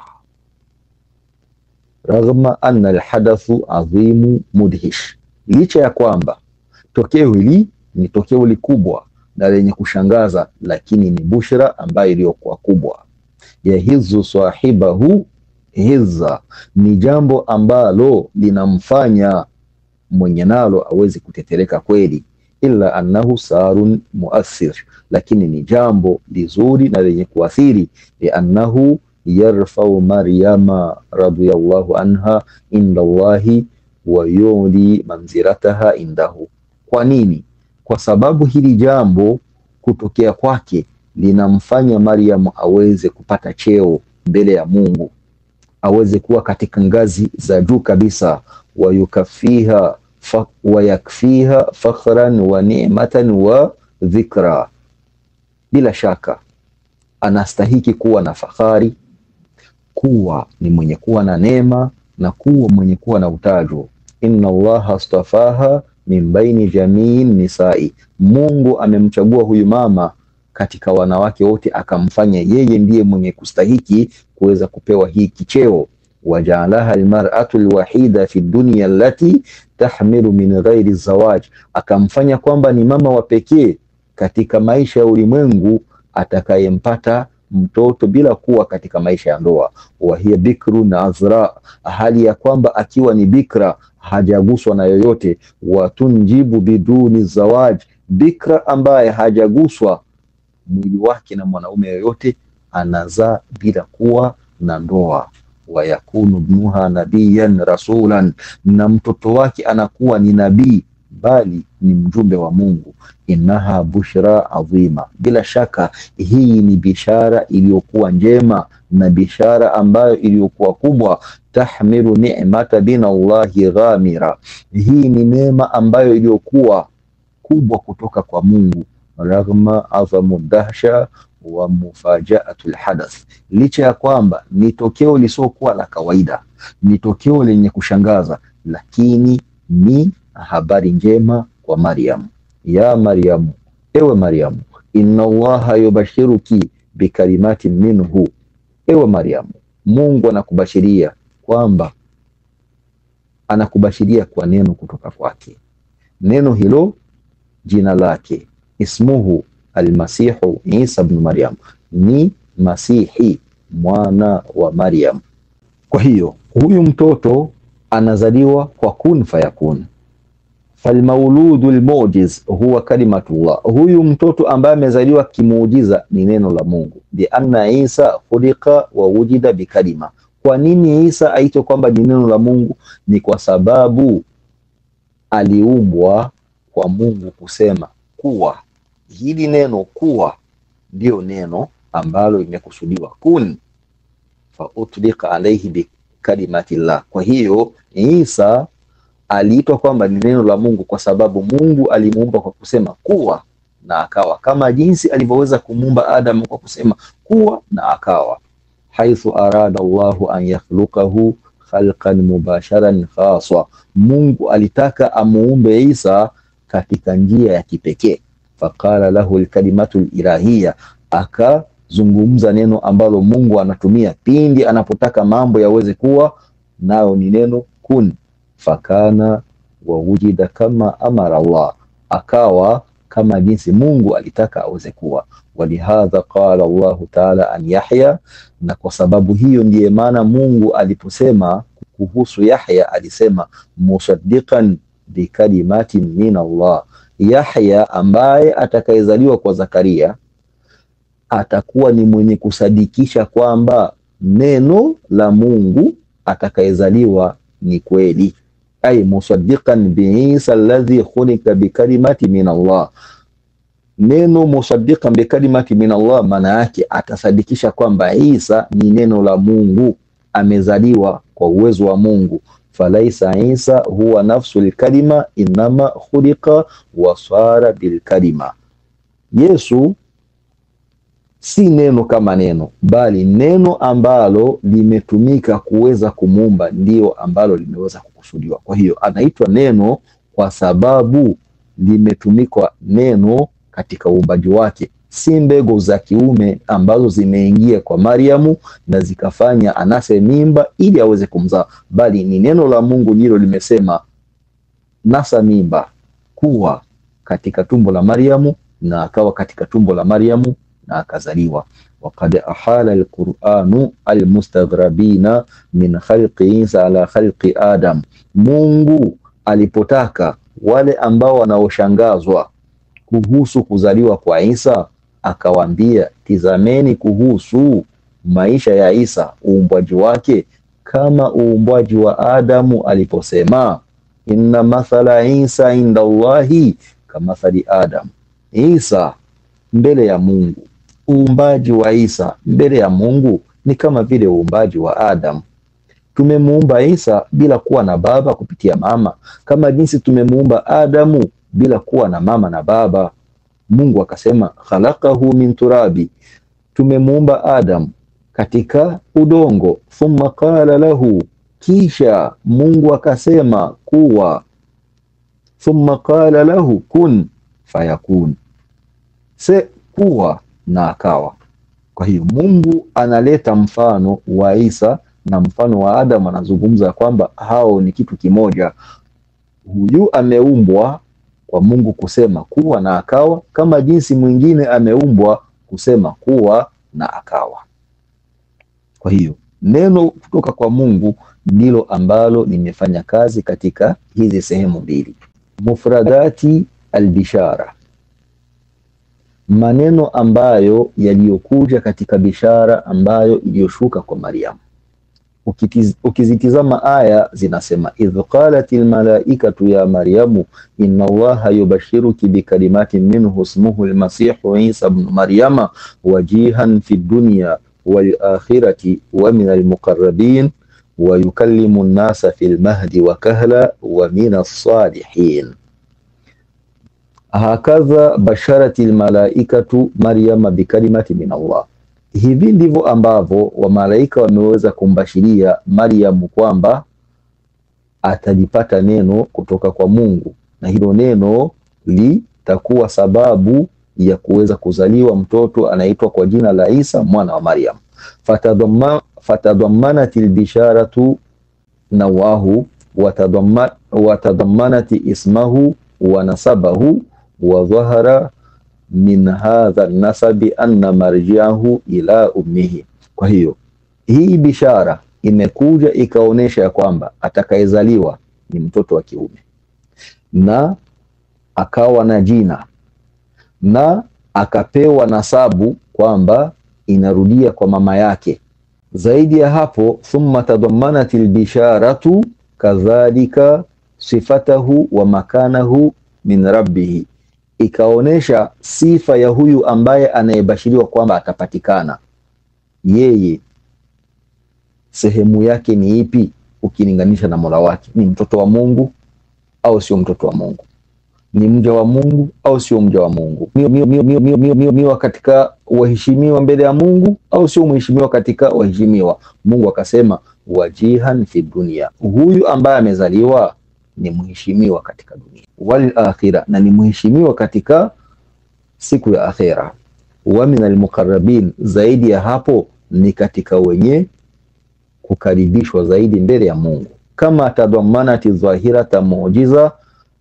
Raghma anna alhadathu adhimu mudhish, licha ya kwamba tokeo hili ni tokeo likubwa na lenye kushangaza, lakini ni bushra ambayo iliyokuwa kubwa. Yahizu sahibahu hizza, ni jambo ambalo linamfanya mwenye nalo awezi kutetereka kweli. Illa annahu sarun muathir, lakini ni jambo lizuri na lenye kuathiri. Ya annahu yarfau Maryama radhiyallahu anha inda Allahi wa yuli manzirataha indahu. Kwa nini? Kwa sababu hili jambo kutokea kwake linamfanya Maryam aweze kupata cheo mbele ya Mungu, aweze kuwa katika ngazi za juu kabisa. wa yukafiha fa, wa yakfiha fakhran wa ni'matan wa dhikra, bila shaka anastahiki kuwa na fahari, kuwa ni mwenye kuwa na neema, na kuwa mwenye kuwa na utajo. Inna Allaha astafaha min baini jamii nisai, Mungu amemchagua huyu mama katika wanawake wote, akamfanya yeye ndiye mwenye kustahiki kuweza kupewa hii kicheo. Waja'alaha almar'atu alwahida fi dunya allati tahmilu min ghairi zawaj, akamfanya kwamba ni mama wa pekee katika maisha ya ulimwengu atakayempata mtoto bila kuwa katika maisha ya ndoa, wa hiya bikru na azra, hali ya kwamba akiwa ni bikra hajaguswa na yoyote, watunjibu biduni zawaj, bikra ambaye hajaguswa mwili wake na mwanaume yoyote anazaa bila kuwa na ndoa, wa yakunu ibnuha nabiyan rasulan, na mtoto wake anakuwa ni nabii bali ni mjumbe wa Mungu. Innaha bushra adhima, bila shaka hii ni bishara iliyokuwa njema na bishara ambayo iliyokuwa kubwa. Tahmilu ni'mata bin Allahi ghamira, hii ni neema ambayo iliyokuwa kubwa kutoka kwa Mungu. Raghma azamu dahsha wa mufajaatul hadath, licha ya kwamba ni tokeo lisokuwa la kawaida, ni tokeo lenye kushangaza, lakini ni habari njema kwa Maryam. Ya Maryam, ewe Maryam, inna Allaha yubashiruki bikalimati minhu, ewe Maryam, Mungu anakubashiria kwamba anakubashiria kwa neno kutoka kwake. Neno hilo jina lake ismuhu almasihu Isa ibn Maryam, ni Masihi mwana wa Maryam. Kwa hiyo huyu mtoto anazaliwa kwa kun fayakun. Falmauludu almujiz huwa kalimatullah, huyu mtoto ambaye amezaliwa kimuujiza ni neno la Mungu. Bi anna Isa khuliqa wa wujida bikalima. Kwa nini Isa aitwa kwamba ni neno la Mungu? Ni kwa sababu aliumbwa kwa Mungu kusema kuwa. Hili neno kuwa ndio neno ambalo limekusudiwa kun, fa utliqa alayhi bi kalimatillah. Kwa hiyo Isa aliitwa kwamba ni neno la Mungu kwa sababu Mungu alimuumba kwa kusema kuwa na akawa, kama jinsi alivyoweza kumuumba Adam kwa kusema kuwa na akawa. Haithu arada Allahu an yakhluqahu khalqan mubasharan khaswa, Mungu alitaka amuumbe Isa katika njia ya kipekee. Faqala lahu alkalimatu alilahiyya, akazungumza neno ambalo Mungu anatumia pindi anapotaka mambo yaweze kuwa, nao ni neno kun. Fakana wa wujida kama amara Allah, akawa kama jinsi Mungu alitaka aweze kuwa. Walihadha qala Allahu ta'ala an Yahya, na kwa sababu hiyo ndiye maana Mungu aliposema kuhusu Yahya alisema musaddiqan bi kalimatin min Allah. Yahya ambaye atakayezaliwa kwa Zakaria atakuwa ni mwenye kusadikisha kwamba neno la Mungu atakayezaliwa ni kweli. Ay musaddiqan bi Isa alladhi khuliqa bi kalimati min Allah. Neno musaddiqan bi kalimati min Allah maana yake atasadikisha kwamba Isa ni neno la Mungu, amezaliwa kwa uwezo wa Mungu. Falaisa Isa huwa nafsul kalima inama khuliqa wa sara bil kalima. Yesu si neno kama neno, bali neno ambalo limetumika kuweza kumuumba ndio ambalo limeweza kukusudiwa. Kwa hiyo anaitwa neno kwa sababu limetumikwa neno katika uumbaji wake, si mbegu za kiume ambazo zimeingia kwa Mariamu na zikafanya anase mimba ili aweze kumzaa, bali ni neno la Mungu ndilo limesema nasa mimba kuwa katika tumbo la Mariamu, na akawa katika tumbo la Mariamu na akazaliwa. Waqad ahala alquranu almustaghrabina min khalqi Isa ala khalqi Adam, Mungu alipotaka wale ambao wanaoshangazwa kuhusu kuzaliwa kwa Isa akawaambia, tizameni kuhusu maisha ya Isa, uumbwaji wake kama uumbwaji wa Adamu aliposema inna mathala Isa inda Allahi kamathali Adam. Isa mbele ya Mungu, uumbaji wa Isa mbele ya Mungu ni kama vile uumbaji wa Adam. Tumemuumba Isa bila kuwa na baba kupitia mama, kama jinsi tumemuumba Adamu bila kuwa na mama na baba. Mungu akasema khalaqahu min turabi, tumemuumba Adam katika udongo. Thumma qala lahu, kisha Mungu akasema kuwa. Thumma qala lahu kun fayakun, se kuwa na akawa. Kwa hiyo Mungu analeta mfano wa Isa na mfano wa Adam, anazungumza kwamba hao ni kitu kimoja. Huyu ameumbwa kwa Mungu kusema kuwa na akawa, kama jinsi mwingine ameumbwa kusema kuwa na akawa. Kwa hiyo neno kutoka kwa Mungu ndilo ambalo limefanya kazi katika hizi sehemu mbili. Mufradati albishara, maneno ambayo yaliyokuja katika bishara ambayo iliyoshuka kwa Maryam. Ukitiz, ukizitizama aya zinasema idh qalatil malaikatu ya Maryamu inna Allaha yubashiruki bikalimatin minhu ismuhu almasihu Isa ibn Maryama wajihan fi dunya wal akhirati wa min almuqarrabin wa yukallimu an-nasa fil mahdi wa kahla wa min as-salihin. Hakadha basharatil malaikatu Maryama bikalimati min Allah. Hivi ndivyo ambavyo wa malaika wameweza kumbashiria Maryam kwamba atalipata neno kutoka kwa Mungu, na hilo neno litakuwa sababu ya kuweza kuzaliwa mtoto anaitwa kwa jina la Isa mwana wa Maryam. Fatadhamma fatadhammanatil bisharatu nawahu watadhammanati ismahu wa nasabahu wa dhahara min hadha nasabi anna marjiahu ila ummihi. Kwa hiyo hii bishara imekuja ikaonesha ya kwamba atakayezaliwa ni mtoto wa kiume na akawa na jina na akapewa nasabu kwamba inarudia kwa mama yake. Zaidi ya hapo, thumma tadhammanatil bisharatu kadhalika sifatahu wa makanahu min rabbihi, ikaonesha sifa ya huyu ambaye anayebashiriwa kwamba atapatikana, yeye sehemu yake ni ipi ukilinganisha na Mola wake. Ni mtoto wa Mungu au sio mtoto wa Mungu? Ni mja wa Mungu au sio mja wa Mungu? Miwa katika waheshimiwa mbele ya Mungu au sio mheshimiwa katika waheshimiwa? Mungu akasema wajihan fi dunia, huyu ambaye amezaliwa ni mheshimiwa katika dunia, wal akhira, na ni mheshimiwa katika siku ya akhira, wa min almuqarrabin, zaidi ya hapo ni katika wenye kukaribishwa zaidi mbele ya Mungu. Kama tadhammanati dhahirata muujiza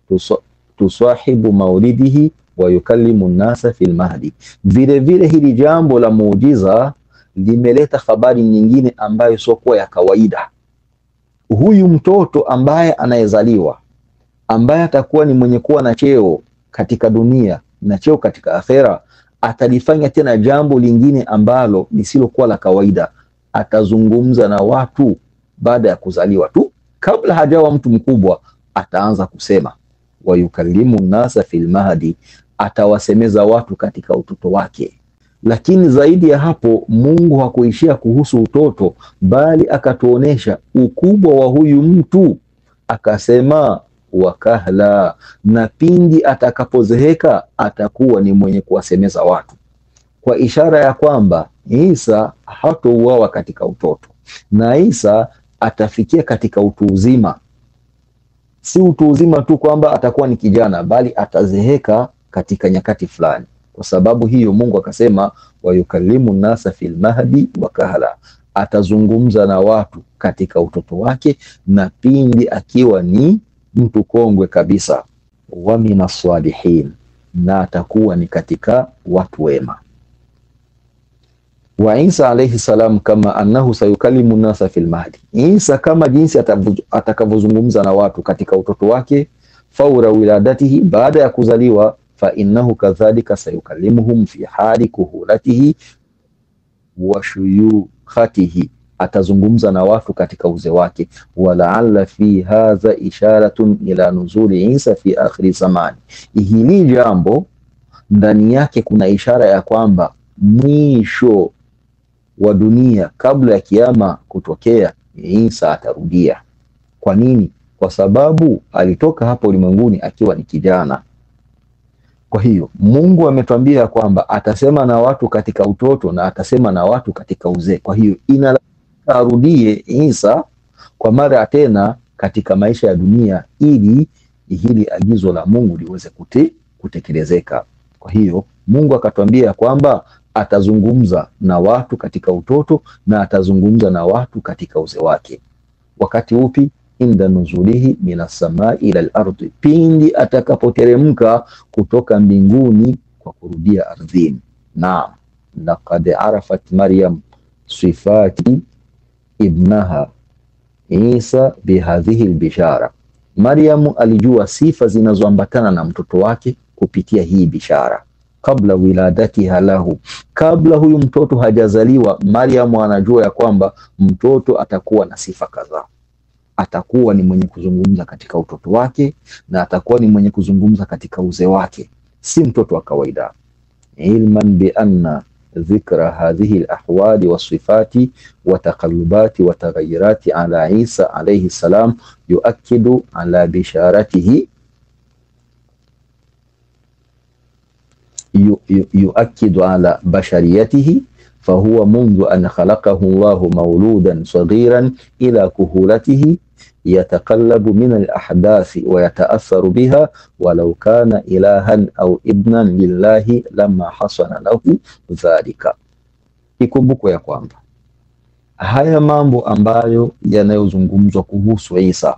tusahibu maulidihi wa yukallimu nasa fil mahdi, vile vile hili jambo la muujiza limeleta habari nyingine ambayo sio kwa ya kawaida. Huyu mtoto ambaye anayezaliwa, ambaye atakuwa ni mwenye kuwa na cheo katika dunia na cheo katika akhera, atalifanya tena jambo lingine ambalo lisilokuwa la kawaida. Atazungumza na watu baada ya kuzaliwa tu, kabla hajawa mtu mkubwa ataanza kusema. Wa yukallimu nasa fil mahdi, atawasemeza watu katika utoto wake. Lakini zaidi ya hapo, Mungu hakuishia kuhusu utoto, bali akatuonesha ukubwa wa huyu mtu. Akasema wakahla, na pindi atakapozeheka atakuwa ni mwenye kuwasemeza watu, kwa ishara ya kwamba Isa hatouawa katika utoto, na Isa atafikia katika utu uzima. Si utu uzima tu kwamba atakuwa ni kijana, bali atazeheka katika nyakati fulani. Kwa sababu hiyo Mungu akasema wa yukallimu nasa fil mahdi wa kahla, atazungumza na watu katika utoto wake na pindi akiwa ni mtu kongwe kabisa. Wa minas salihin, na atakuwa ni katika watu wema. Wa Isa alayhi salam kama annahu sayukallimu nasa fil mahdi, Isa kama jinsi atakavyozungumza na watu katika utoto wake, faura wiladatihi, baada ya kuzaliwa, fa innahu kadhalika sayukallimuhum fi hali kuhulatihi wa shuyukhatihi, atazungumza na watu katika uzee wake. Walaalla fi hadha isharatun ila nuzuli Isa fi akhir zamani, hili jambo ndani yake kuna ishara ya kwamba mwisho wa dunia, kabla ya kiyama kutokea, Isa atarudia. Kwa nini? Kwa sababu alitoka hapa ulimwenguni akiwa ni kijana. Kwa hiyo Mungu ametuambia kwamba atasema na watu katika utoto na atasema na watu katika uzee. Kwa hiyo inarudie Isa kwa mara tena katika maisha ya dunia, ili hili agizo la Mungu liweze kute, kutekelezeka. Kwa hiyo Mungu akatuambia kwamba atazungumza na watu katika utoto na atazungumza na watu katika uzee wake. Wakati upi? Inda nuzulihi minas samai ila al-ardi, pindi atakapoteremka kutoka mbinguni kwa kurudia ardhini. Naam. laqad arafat Maryam sifati ibnaha Isa bihadhihi albishara. Maryam alijua sifa zinazoambatana na mtoto wake kupitia hii bishara. Kabla wiladatiha lahu, kabla huyu mtoto hajazaliwa, Maryam anajua ya kwamba mtoto atakuwa na sifa kadhaa. Atakuwa ni mwenye kuzungumza katika utoto wake na atakuwa ni mwenye kuzungumza katika uzee wake, si mtoto wa kawaida. Ilman bi anna dhikra hadhihi alahwali wasifati wa taqallubati wa taghayyurati ala Isa alayhi salam yuakidu ala bisharatihi yuakidu ala bashariyatihi fahuwa mundu an khalaqahu Allahu mauludan saghiran ila kuhulatihi yataqallabu min al-ahdathi wa yataatharu biha walau kana ilahan au ibnan lillahi lama hasana lahu dhalika. Ikumbukwe ya kwamba haya mambo ambayo yanayozungumzwa kuhusu Isa,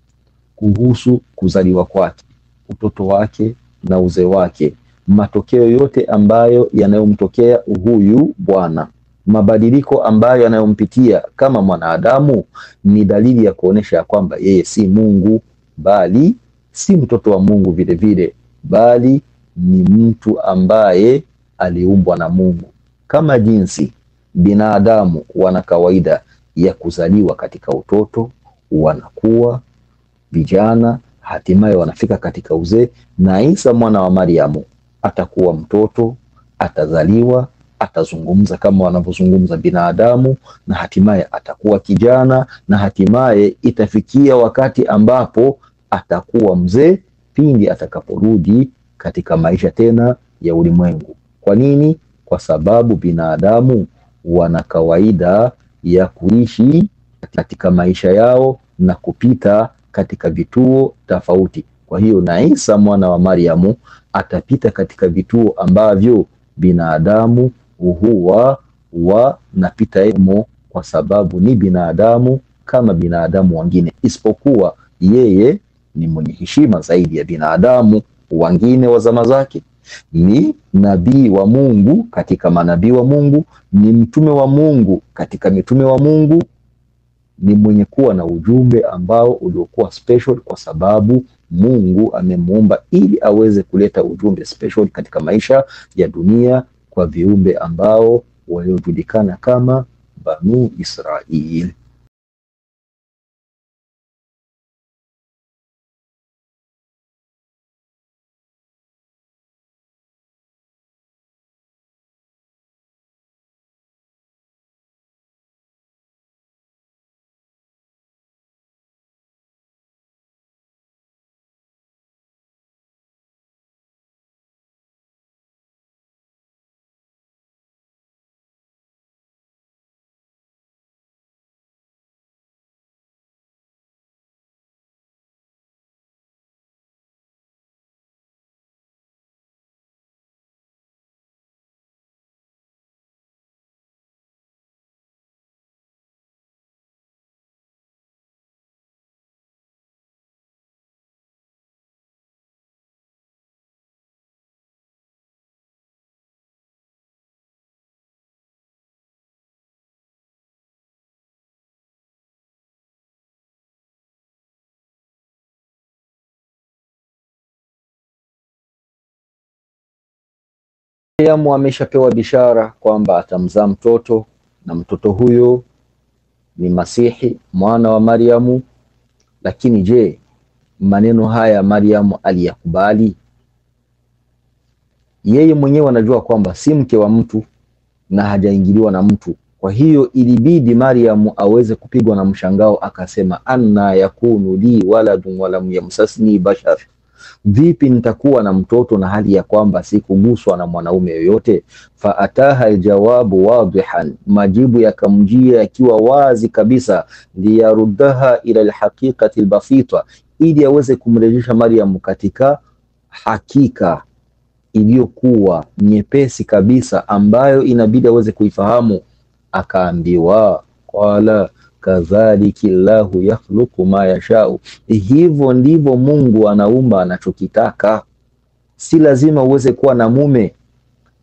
kuhusu kuzaliwa kwake, utoto wake na uzee wake, matokeo yote ambayo yanayomtokea huyu bwana, mabadiliko ambayo yanayompitia kama mwanadamu, ni dalili ya kuonesha kwamba yeye si Mungu, bali si mtoto wa Mungu vile vile, bali ni mtu ambaye aliumbwa na Mungu. Kama jinsi binadamu wana kawaida ya kuzaliwa katika utoto, wanakuwa vijana, hatimaye wanafika katika uzee, na Isa mwana wa Mariamu atakuwa mtoto, atazaliwa, atazungumza kama wanavyozungumza binadamu, na hatimaye atakuwa kijana, na hatimaye itafikia wakati ambapo atakuwa mzee pindi atakaporudi katika maisha tena ya ulimwengu. Kwa nini? Kwa sababu binadamu wana kawaida ya kuishi katika maisha yao na kupita katika vituo tofauti. Kwa hiyo na Isa mwana wa Mariamu atapita katika vituo ambavyo binadamu huwa wanapita humo, kwa sababu ni binadamu kama binadamu wengine, isipokuwa yeye ni mwenye heshima zaidi ya binadamu wengine wa zama zake. Ni nabii wa Mungu katika manabii wa Mungu, ni mtume wa Mungu katika mitume wa Mungu, ni mwenye kuwa na ujumbe ambao uliokuwa special, kwa sababu Mungu amemuumba ili aweze kuleta ujumbe special katika maisha ya dunia kwa viumbe ambao waliojulikana kama Banu Israil. Mariamu ameshapewa bishara kwamba atamzaa mtoto, na mtoto huyo ni Masihi mwana wa Mariamu. Lakini je, maneno haya Mariamu aliyakubali? Yeye mwenyewe anajua kwamba si mke wa mtu na hajaingiliwa na mtu. Kwa hiyo ilibidi Mariamu aweze kupigwa na mshangao, akasema anna yakunu li waladun walam yamsasni bashar, vipi nitakuwa na mtoto na hali ya kwamba sikuguswa na mwanaume yoyote? Fa ataha aljawabu wadihan, majibu yakamjia yakiwa wazi kabisa, liyaruddaha ila alhaqiqati albasita, ili aweze kumrejesha Maryam katika hakika iliyokuwa nyepesi kabisa ambayo inabidi aweze kuifahamu. Akaambiwa qala kadhalika Allahu yakhluqu ma yashau, hivyo ndivyo Mungu anaumba anachokitaka. Si lazima uweze kuwa na mume,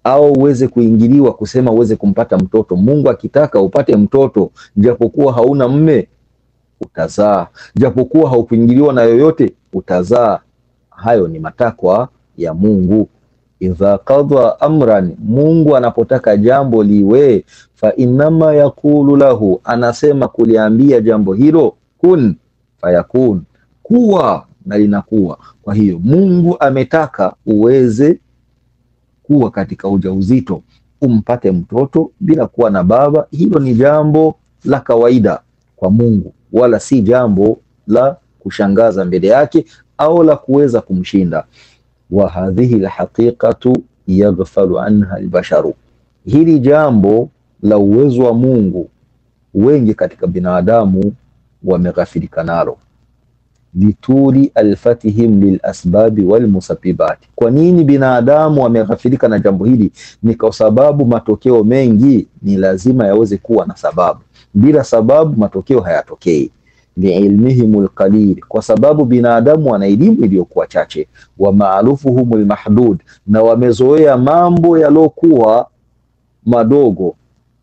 au uweze kuingiliwa kusema uweze kumpata mtoto. Mungu akitaka upate mtoto, japokuwa hauna mme, utazaa. Japokuwa haukuingiliwa na yoyote, utazaa. Hayo ni matakwa ya Mungu. Idha qadha amran, Mungu anapotaka jambo liwe, fa innama yaqulu lahu, anasema kuliambia jambo hilo, kun fayakun, kuwa, na linakuwa. Kwa hiyo Mungu ametaka uweze kuwa katika ujauzito, umpate mtoto bila kuwa na baba. Hilo ni jambo la kawaida kwa Mungu, wala si jambo la kushangaza mbele yake au la kuweza kumshinda. Wa hadhihi alhaqiqatu yaghfalu anha albasharu, hili jambo la uwezo wa Mungu wengi katika binadamu wameghafilika nalo. Lituli alfatihim lilasbabi walmusabibati. Kwa nini binadamu wameghafilika na jambo hili? Ni kwa sababu matokeo mengi ni lazima yaweze kuwa na sababu. Bila sababu matokeo hayatokei. Liilmihimul qalil, kwa sababu binadamu wana elimu iliyokuwa chache. Wa maarufuhumul mahdud, na wamezoea mambo yalokuwa madogo.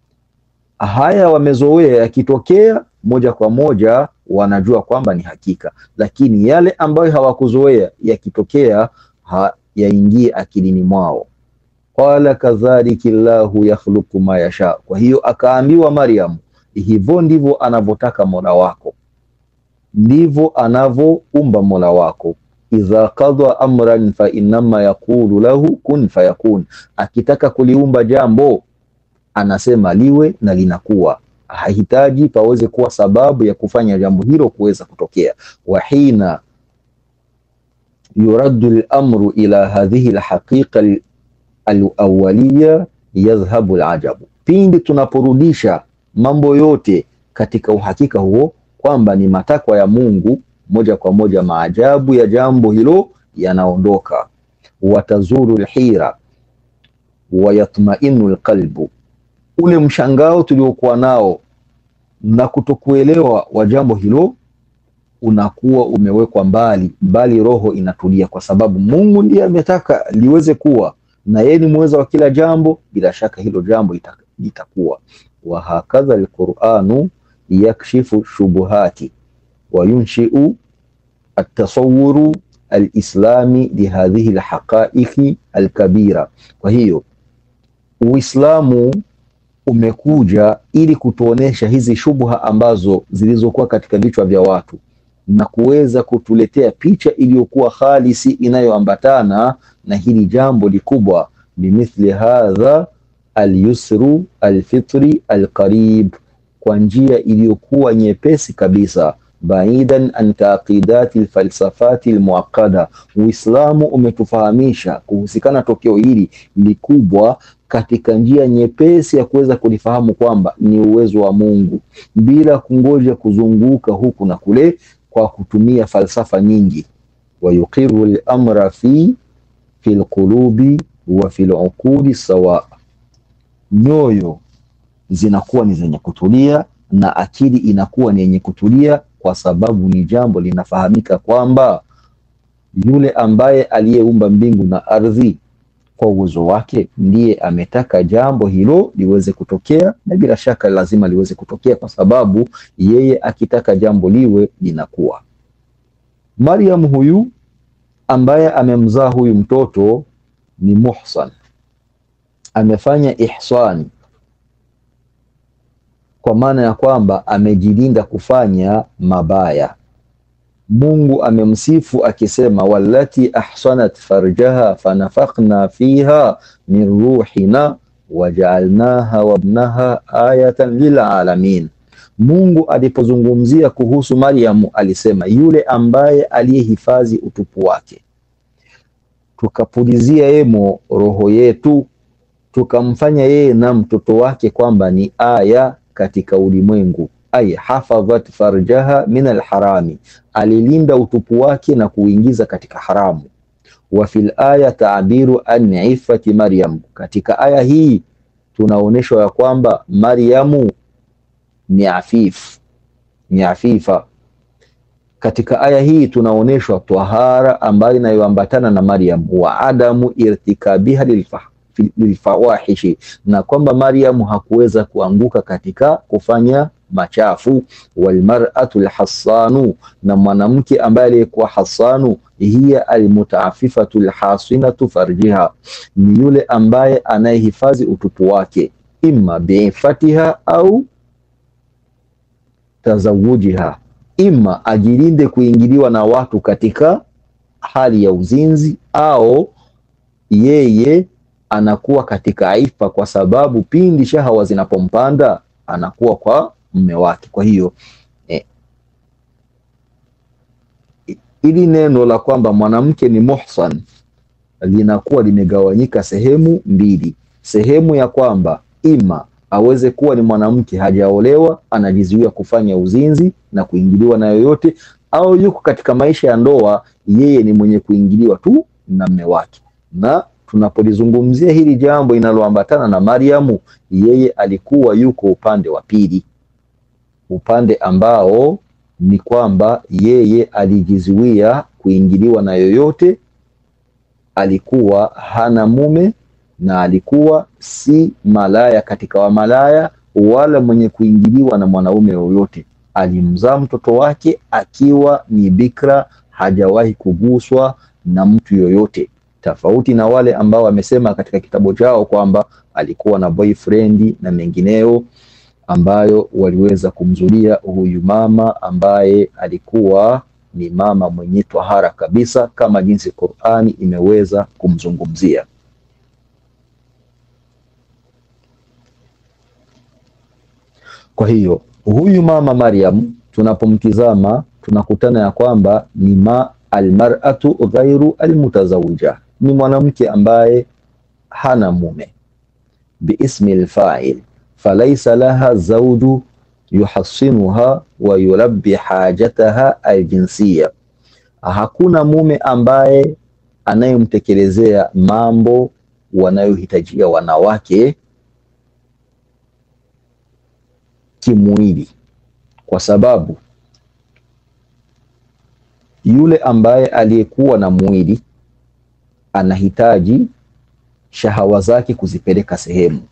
Haya wamezoea, yakitokea moja kwa moja wanajua kwamba ni hakika, lakini yale ambayo hawakuzoea yakitokea ha, yaingie akilini mwao. Qala kadhalikillahu yakhluqu ma yasha. Kwa hiyo akaambiwa Maryam, hivyo ndivyo anavyotaka Mola wako, ndivyo anavyoumba Mola wako. Idha qadha amran fa innama yaqulu lahu kun fayakun, akitaka kuliumba jambo anasema liwe na linakuwa. Hahitaji paweze kuwa sababu ya kufanya jambo hilo kuweza kutokea. Wahina yuraddu al-amru ila hadhihi al-haqiqa al-awwaliya yadhhabu al-ajabu, pindi tunaporudisha mambo yote katika uhakika huo kwamba ni matakwa ya Mungu, moja kwa moja maajabu ya jambo hilo yanaondoka. Watazuru al-hira wa yatma'innu al-qalbu, ule mshangao tuliokuwa nao na kutokuelewa wa jambo hilo unakuwa umewekwa mbali, bali roho inatulia, kwa sababu Mungu ndiye ametaka liweze kuwa, na yeye ni muweza wa kila jambo. Bila shaka hilo jambo litakuwa. Wa hakadha alquranu yakshifu shubuhati wa yunshi'u at-tasawwuru al-islami li hadhihi al-haqa'iqi al-kabira. Kwa hiyo Uislamu umekuja ili kutuonesha hizi shubha ambazo zilizokuwa katika vichwa vya watu na kuweza kutuletea picha iliyokuwa halisi inayoambatana na hili jambo likubwa. Bimithli hadha al-yusru al-fitri al-qarib, kwa njia iliyokuwa nyepesi kabisa. Baidan an taqidati al-falsafati al-muaqqada, Uislamu umetufahamisha kuhusikana tokeo hili likubwa katika njia nyepesi ya kuweza kulifahamu kwamba ni uwezo wa Mungu, bila kungoja kuzunguka huku na kule kwa kutumia falsafa nyingi. Wa yuqiru al-amra fi fil qulubi wa fil uquli sawa, nyoyo zinakuwa ni zenye kutulia na akili inakuwa ni yenye kutulia, kwa sababu ni jambo linafahamika kwamba yule ambaye aliyeumba mbingu na ardhi kwa uwezo wake ndiye ametaka jambo hilo liweze kutokea, na bila shaka lazima liweze kutokea, kwa sababu yeye akitaka jambo liwe linakuwa. Maryam huyu ambaye amemzaa huyu mtoto ni muhsan, amefanya ihsani, kwa maana ya kwamba amejilinda kufanya mabaya. Mungu amemsifu akisema, wallati ahsanat farjaha fanafakhna fiha min ruhina waja'alnaha wabnaha ayatan lilalamin. Mungu alipozungumzia kuhusu Maryamu alisema yule ambaye aliyehifadhi utupu wake, tukapulizia yemo roho yetu, tukamfanya yeye na mtoto wake kwamba ni aya katika ulimwengu. Ay hafadhat farjaha min alharami, alilinda utupu wake na kuingiza katika haramu. Wa fil aya ta'biru an ifati Maryam, katika aya hii tunaoneshwa ya kwamba Maryamu ni afif, ni afifa. Katika aya hii tunaoneshwa tahara ambayo inayoambatana na Maryam, wa adamu irtikabiha lilfawahishi, na kwamba Maryam hakuweza kuanguka katika kufanya machafu. Walmar'atu alhassanu, na mwanamke ambaye alikuwa hassanu, hiya almutaafifatu alhasinatu farjiha, ni yule ambaye anayehifadhi utupu wake, imma biifatiha au tazawujiha, imma ajilinde kuingiliwa na watu katika hali ya uzinzi, au yeye anakuwa katika aifa, kwa sababu pindi shahawa zinapompanda anakuwa kwa mume wake. Kwa hiyo eh, ili neno la kwamba mwanamke ni muhsan linakuwa limegawanyika sehemu mbili. Sehemu ya kwamba ima aweze kuwa ni mwanamke hajaolewa, anajizuia kufanya uzinzi na kuingiliwa na yoyote, au yuko katika maisha ya ndoa, yeye ni mwenye kuingiliwa tu na mume wake. Na tunapolizungumzia hili jambo inaloambatana na Maryamu, yeye alikuwa yuko upande wa pili, upande ambao ni kwamba yeye alijizuia kuingiliwa na yoyote, alikuwa hana mume na alikuwa si malaya katika wa malaya, wala mwenye kuingiliwa na mwanaume yoyote. Alimzaa mtoto wake akiwa ni bikra, hajawahi kuguswa na mtu yoyote, tofauti na wale ambao wamesema katika kitabu chao kwamba alikuwa na boyfriend na mengineo, ambayo waliweza kumzulia huyu mama ambaye alikuwa ni mama mwenye tahara kabisa, kama jinsi Qur'ani imeweza kumzungumzia. Kwa hiyo huyu mama Maryam tunapomtizama tunakutana ya kwamba ni ma almar'atu ghairu almutazawija, ni mwanamke ambaye hana mume, biismi alfa'il, falaysa laha zawju yuhassinuha wa yulabbi hajataha aljinsiya. Hakuna mume ambaye anayemtekelezea mambo wanayohitajia wanawake kimwili, kwa sababu yule ambaye aliyekuwa na mwili anahitaji shahawa zake kuzipeleka sehemu,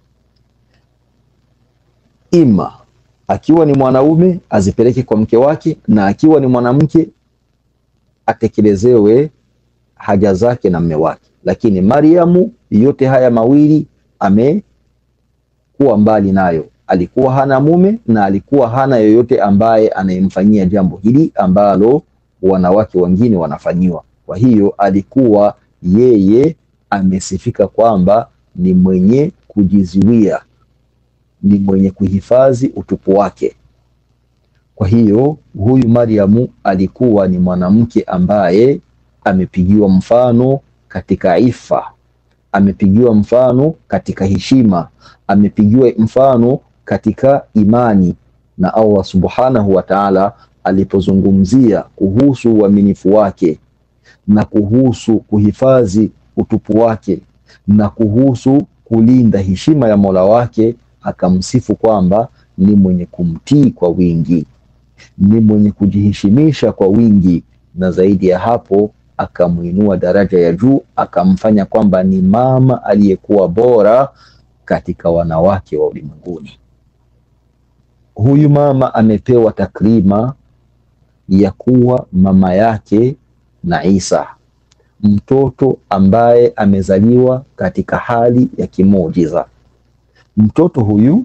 ima akiwa ni mwanaume azipeleke kwa mke wake, na akiwa ni mwanamke atekelezewe haja zake na mume wake. Lakini Maryamu yote haya mawili amekuwa mbali nayo, alikuwa hana mume na alikuwa hana yoyote ambaye anayemfanyia jambo hili ambalo wanawake wengine wanafanyiwa. Kwa hiyo alikuwa yeye amesifika kwamba ni mwenye kujizuia, ni mwenye kuhifadhi utupu wake. Kwa hiyo huyu Maryamu alikuwa ni mwanamke ambaye amepigiwa mfano katika ifa, amepigiwa mfano katika heshima, amepigiwa mfano katika imani. Na Allah subhanahu wa ta'ala alipozungumzia kuhusu uaminifu wake na kuhusu kuhifadhi utupu wake na kuhusu kulinda heshima ya Mola wake, akamsifu kwamba ni mwenye kumtii kwa wingi, ni mwenye kujiheshimisha kwa wingi, na zaidi ya hapo akamuinua daraja ya juu, akamfanya kwamba ni mama aliyekuwa bora katika wanawake wa ulimwenguni. Huyu mama amepewa takrima ya kuwa mama yake na Isa, mtoto ambaye amezaliwa katika hali ya kimuujiza. Mtoto huyu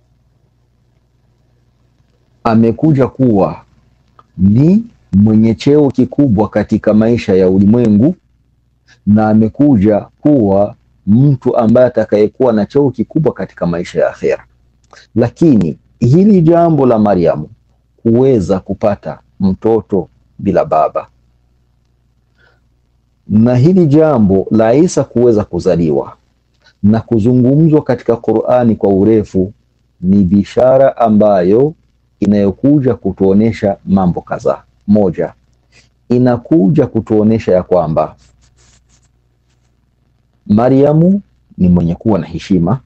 amekuja kuwa ni mwenye cheo kikubwa katika maisha ya ulimwengu, na amekuja kuwa mtu ambaye atakayekuwa na cheo kikubwa katika maisha ya akhera. Lakini hili jambo la Maryamu kuweza kupata mtoto bila baba, na hili jambo la Isa kuweza kuzaliwa na kuzungumzwa katika Qur'ani kwa urefu, ni bishara ambayo inayokuja kutuonesha mambo kadhaa. Moja, inakuja kutuonesha ya kwamba Maryamu ni mwenye kuwa na heshima,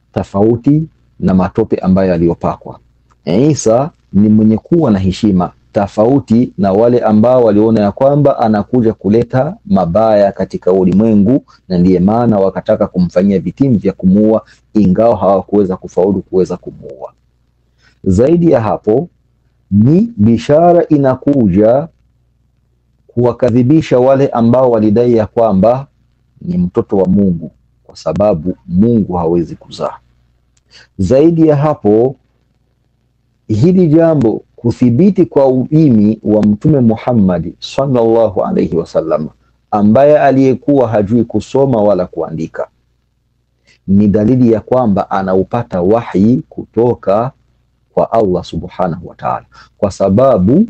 tofauti na matope ambayo aliyopakwa. Isa ni mwenye kuwa na heshima, tofauti na wale ambao waliona ya kwamba anakuja kuleta mabaya katika ulimwengu, na ndiye maana wakataka kumfanyia vitimu vya kumuua, ingawa hawakuweza kufaulu kuweza kumuua. Zaidi ya hapo, ni bishara inakuja kuwakadhibisha wale ambao walidai ya kwamba ni mtoto wa Mungu, kwa sababu Mungu hawezi kuzaa. Zaidi ya hapo, hili jambo kuthibiti kwa ulimi wa Mtume Muhammad sallallahu alaihi wasallam, ambaye aliyekuwa hajui kusoma wala kuandika, ni dalili ya kwamba anaupata wahi kutoka kwa Allah subhanahu wa ta'ala, kwa sababu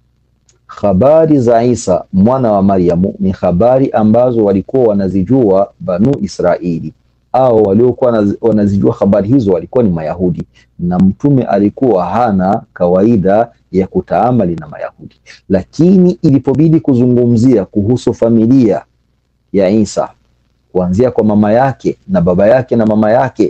habari za Isa mwana wa Maryamu ni habari ambazo walikuwa wanazijua Banu Israili, au waliokuwa wanazijua habari hizo walikuwa ni Mayahudi, na mtume alikuwa hana kawaida ya kutaamali na Mayahudi. Lakini ilipobidi kuzungumzia kuhusu familia ya Isa, kuanzia kwa mama yake na baba yake na mama yake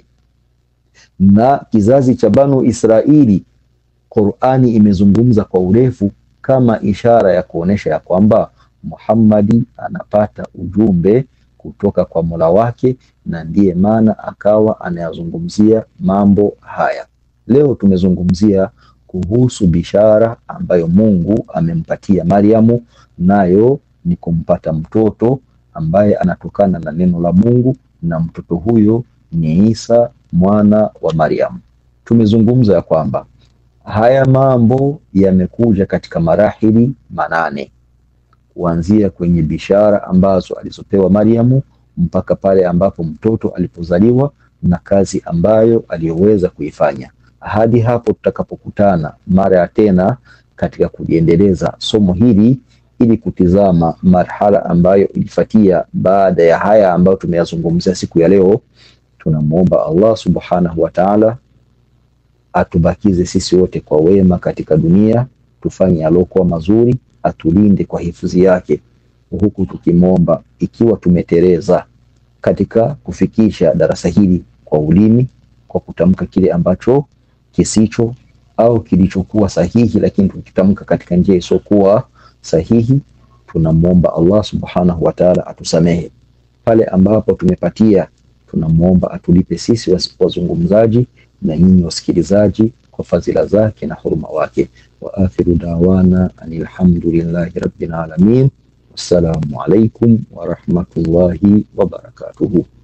na kizazi cha Banu Israili, Qur'ani imezungumza kwa urefu kama ishara ya kuonesha ya kwamba Muhammadi anapata ujumbe kutoka kwa Mola wake, na ndiye maana akawa anayazungumzia mambo haya. Leo tumezungumzia kuhusu bishara ambayo Mungu amempatia Maryamu, nayo ni kumpata mtoto ambaye anatokana na neno la Mungu, na mtoto huyo ni Isa mwana wa Maryamu. Tumezungumza ya kwamba haya mambo yamekuja katika marahili manane, kuanzia kwenye bishara ambazo alizopewa Maryamu mpaka pale ambapo mtoto alipozaliwa na kazi ambayo aliyoweza kuifanya, hadi hapo tutakapokutana mara ya tena katika kujiendeleza somo hili, ili kutizama marhala ambayo ilifuatia baada ya haya ambayo tumeyazungumzia siku ya leo. Tunamuomba Allah subhanahu wa ta'ala atubakize sisi wote kwa wema katika dunia, tufanye yalokuwa mazuri, atulinde kwa hifadhi yake, huku tukimwomba ikiwa tumetereza katika kufikisha darasa hili kwa ulimi, kwa kutamka kile ambacho kisicho au kilichokuwa sahihi, lakini tukitamka katika njia isiyokuwa sahihi, tunamuomba Allah subhanahu wa ta'ala atusamehe. Pale ambapo tumepatia, tunamuomba atulipe sisi wazungumzaji na nyinyi wasikilizaji kwa fadhila zake na huruma wake. Wa akhiru dawana alhamdulillahi rabbil alamin. Wassalamu alaikum wa rahmatullahi wa barakatuhu.